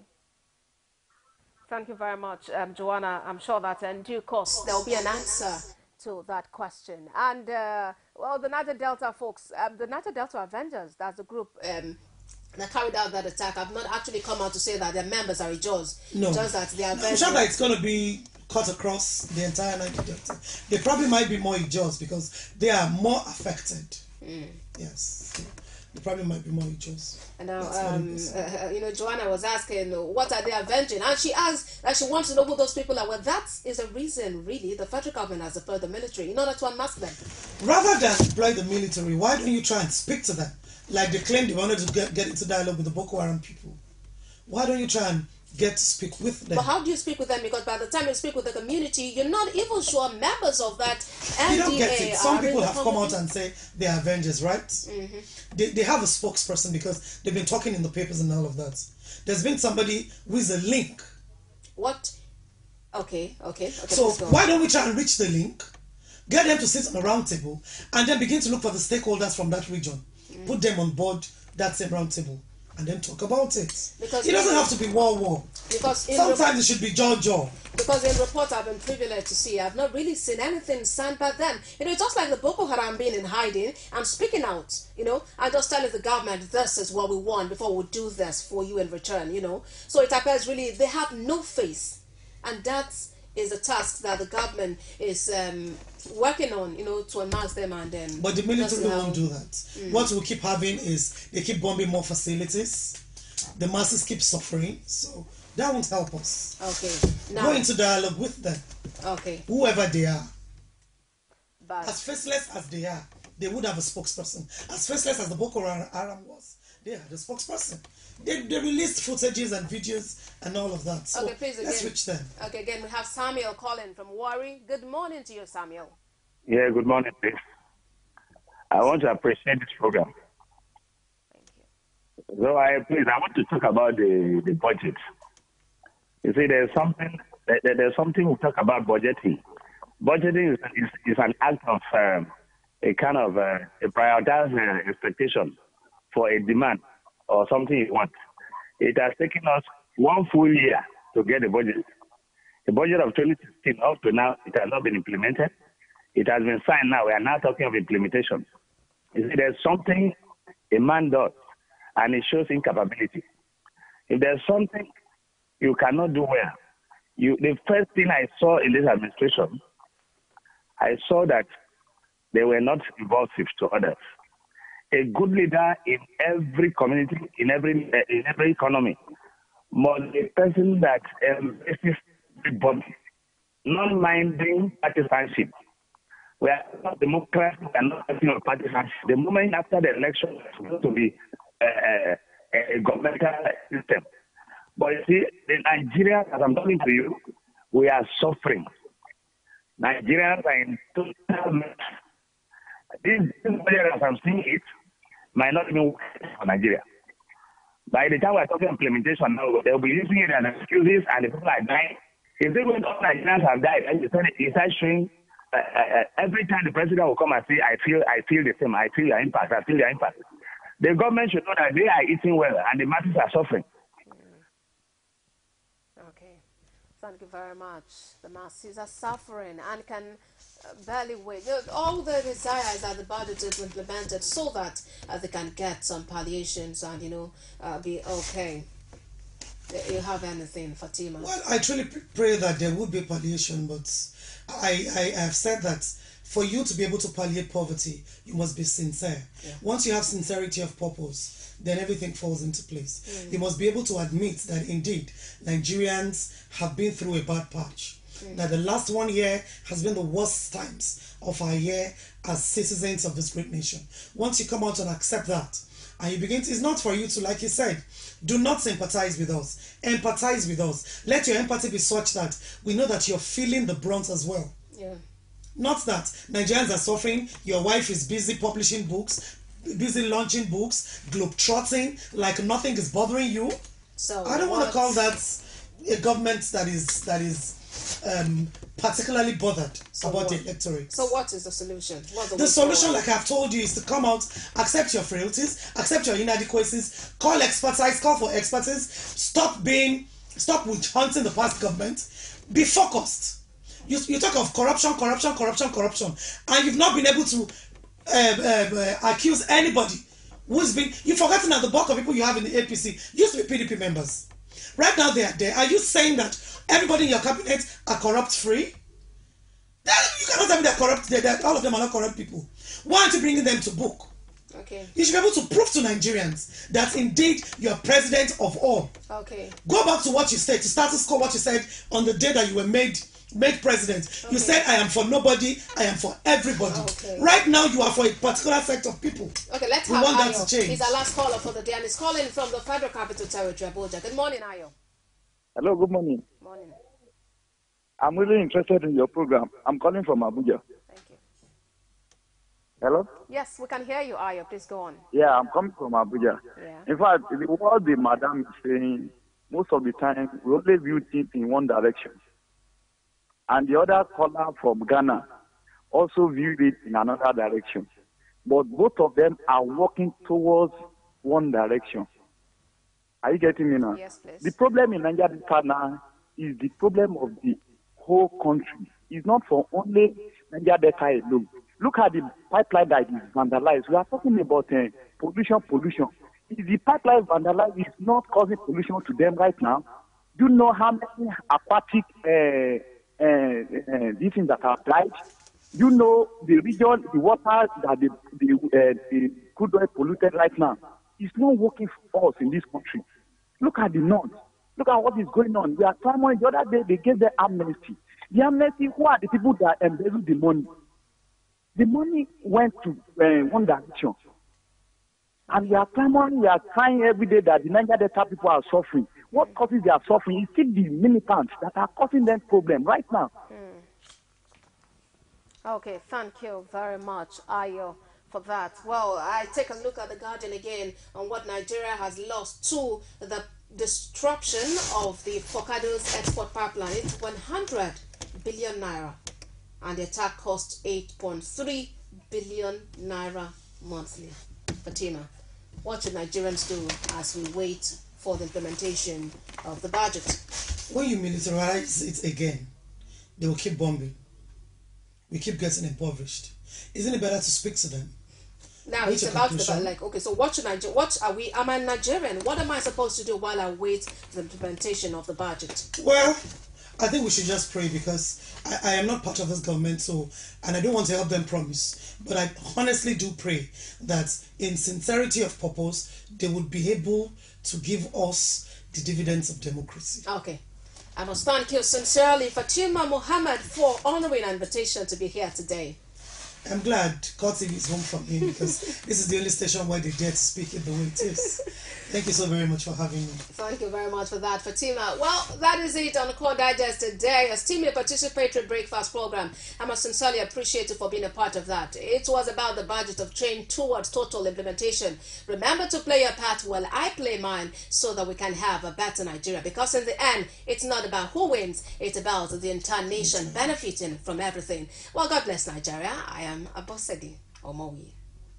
Thank you very much, um, Joanna. I'm sure that in due course there will be an answer to that question. And, uh, well, the Niger Delta folks, um, the Niger Delta Avengers, that's the group um, that carried out that attack, have not actually come out to say that their members are Ijaws. No. Just that they are I'm sure that it's going to be cut across the entire Niger Delta. They probably might be more Ijaws because they are more affected. Mm. Yes. They probably might be more Ijaws. And now, um, uh, you know, Joanna was asking, what are they avenging? And she asked that she wants to know who those people are. Well, that is a reason, really, the federal government has deployed the military in order to unmask them. Rather than deploy the military, why don't you try and speak to them? Like they claimed they wanted to get, get into dialogue with the Boko Haram people. Why don't you try and get to speak with them? But how do you speak with them? Because by the time you speak with the community, you're not even sure members of that N D A. You don't get it. Some people have come out and say they are Avengers, right? Mm-hmm. They, they have a spokesperson because they've been talking in the papers and all of that. There's been somebody with a link. What? Okay, okay. okay so why don't we try and reach the link, get them to sit on a round table, and then begin to look for the stakeholders from that region, mm-hmm. put them on board that same round table, and then talk about it. Because it doesn't have to be war war. Because sometimes it should be jaw jaw. Because in reports I've been privileged to see, I've not really seen anything signed by them. You know, it's just like the Boko Haram being in hiding and speaking out, you know, and just telling the government, this is what we want before we do this for you in return, you know. So it appears really they have no face. And that is a task that the government is um, working on, you know, to unmask them and then... Um, but the military won't do that. Mm. What we'll keep having is they keep bombing more facilities. The masses keep suffering. So that won't help us. Okay. Now, go into dialogue with them. Okay. Whoever they are. But as faceless as they are, they would have a spokesperson. As faceless as the Boko Haram was, they had a spokesperson. They, they released footages and videos and all of that. So okay, please, again, let's reach them. Okay, again, we have Samuel calling from Warri. Good morning to you, Samuel. Yeah, good morning, please. I want to appreciate this program. Thank you. So, I please, I want to talk about the, the budget. You see, there's something, there, there's something we talk about budgeting. Budgeting is, is, is an act of um, a kind of uh, a prioritized uh, expectation for a demand or something you want. It has taken us one full year to get a budget. The budget of twenty sixteen up to now, it has not been implemented. It has been signed now. We are now talking of implementation. You see, there's something a man does, and it shows incapability. If there's something you cannot do well, you, the first thing I saw in this administration, I saw that they were not impulsive to others. A good leader in every community, in every uh, in every economy, must be a person that embraces everybody, not minding partisanship. We are not democrats and not you know, partisans. The moment after the election, it's going to be uh, a, a governmental system. But you see, in Nigeria, as I'm talking to you, we are suffering. Nigerians are in total mess. This, this as I'm seeing it, might not even work for Nigeria. By the time we're talking implementation now, they'll be using it as excuses and the people are dying. If they going all Nigerians have died, and you start showing uh, uh, every time the president will come and say, I feel I feel the same, I feel your impact, I feel your impact. The government should know that they are eating well and the masses are suffering. Okay. Thank you very much. The masses are suffering and can uh, barely wait. All the desire is that the budget is implemented so that uh, they can get some palliations and, you know, uh, be okay. You have anything, FATEEMA? Well, I truly pray that there would be palliation, but I, I have said that for you to be able to palliate poverty, you must be sincere. Yeah. Once you have sincerity of purpose, then everything falls into place. Mm. You must be able to admit that indeed Nigerians have been through a bad patch. Mm. That the last one year has been the worst times of our year as citizens of this great nation. Once you come out and accept that, and you begin to, it's not for you to, like you said, do not sympathize with us. Empathize with us. Let your empathy be such that we know that you're feeling the brunt as well. Yeah. Not that Nigerians are suffering, your wife is busy publishing books, busy launching books, globetrotting, like nothing is bothering you. So I don't want to call that a government that is that is um, particularly bothered so about what? the electorate. So what is the solution? What's the the solution, like I've told you, is to come out, accept your frailties, accept your inadequacies, call expertise, call for expertise, stop being, stop witch hunting the past government, be focused. You, you talk of corruption, corruption, corruption, corruption, and you've not been able to uh, uh, uh, accuse anybody who's been, you've forgotten that the bulk of people you have in the A P C used to be P D P members. Right now they are there. Are you saying that everybody in your cabinet are corrupt free? You cannot tell me they're corrupt, they're, all of them are not corrupt people. Why aren't you bringing them to book? Okay. You should be able to prove to Nigerians that indeed you are president of all. Okay. Go back to what you said, to status quo, what you said on the day that you were made made president. Okay. You said, I am for nobody, I am for everybody. Okay. Right now, you are for a particular set of people. Okay, let's we have want Ayo. That to change. He's our last caller for the day, and he's calling from the Federal Capital Territory, Abuja. Good morning, Ayo. Hello, good morning. Morning. I'm really interested in your program. I'm calling from Abuja. Thank you. Hello? Yes, we can hear you, Ayo. Please go on. Yeah, I'm coming from Abuja. Yeah. In fact, what the madam is saying, most of the time, we only view things in one direction. And the other caller from Ghana also viewed it in another direction. But both of them are working towards one direction. Are you getting me now? Yes, please. The problem in Nigeria now is the problem of the whole country. It's not for only Nigeria Delta alone. Look at the pipeline that is vandalized. We are talking about uh, pollution, pollution. If the pipeline vandalized is not causing pollution to them right now, do you know how many aquatic uh, uh, uh, these things that are died? You know the region, the water that the the, uh, the crude oil polluted right now. It's not working for us in this country. Look at the north. Look at what is going on. We are clamoring. The other day, they gave the amnesty. The amnesty, who are the people that embezzled the money? The money went to uh, one direction. And we are clamoring, we are crying every day that the Niger Delta people are suffering. What causes their suffering is still the militants that are causing them problem right now. Mm. Okay, thank you very much, Ayo, for that. Well, I take a look at the Guardian again on what Nigeria has lost to the disruption of the Focados export pipeline. It's one hundred billion naira, and the attack cost eight point three billion naira monthly. FATEEMA, what should Nigerians do as we wait for the implementation of the budget? When you militarize it again, they will keep bombing. We keep getting impoverished. Isn't it better to speak to them? Now it's about the like. Okay, so what should I do? What are we? Am I Nigerian? What am I supposed to do while I wait the implementation of the budget? Well, I think we should just pray, because I, I am not part of this government, so and I don't want to help them promise. But I honestly do pray that in sincerity of purpose, they would be able to give us the dividends of democracy. Okay. I must thank you sincerely, FATEEMA Mohammed, for honoring an invitation to be here today. I'm glad Court T V is home for me because this is the only station where they dare to speak it the way it is. Thank you so very much for having me. Thank you very much for that, FATEEMA. Well, that is it on Core Digest today. As team in the participatory breakfast program, I must sincerely appreciate you for being a part of that. It was about the budget of change towards total implementation. Remember to play your part while I play mine so that we can have a better Nigeria. Because in the end, it's not about who wins, it's about the entire nation benefiting from everything. Well, God bless Nigeria. I am Abosedi Omowi.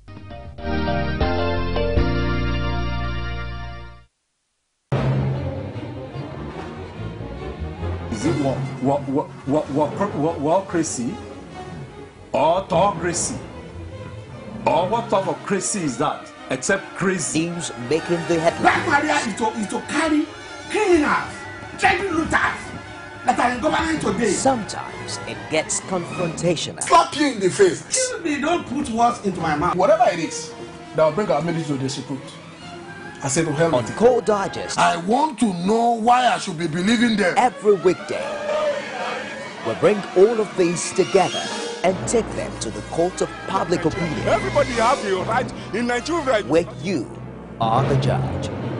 Is it what what what what what what what or autocracy? Or what type of crazy is that? Except crazy. News making the headlines. Black Maria is to, is to carry criminals, treasure looters that are in government today. Sometimes it gets confrontational. Slap you in the face. Excuse me, don't put words into my mouth. Whatever it is that will bring our military to disrepute, I said to hell on with it. Core Digest. I want to know why I should be believing them. Every weekday, we bring all of these together and take them to the court of public opinion. Everybody has a right in Nigeria. Where you are the judge.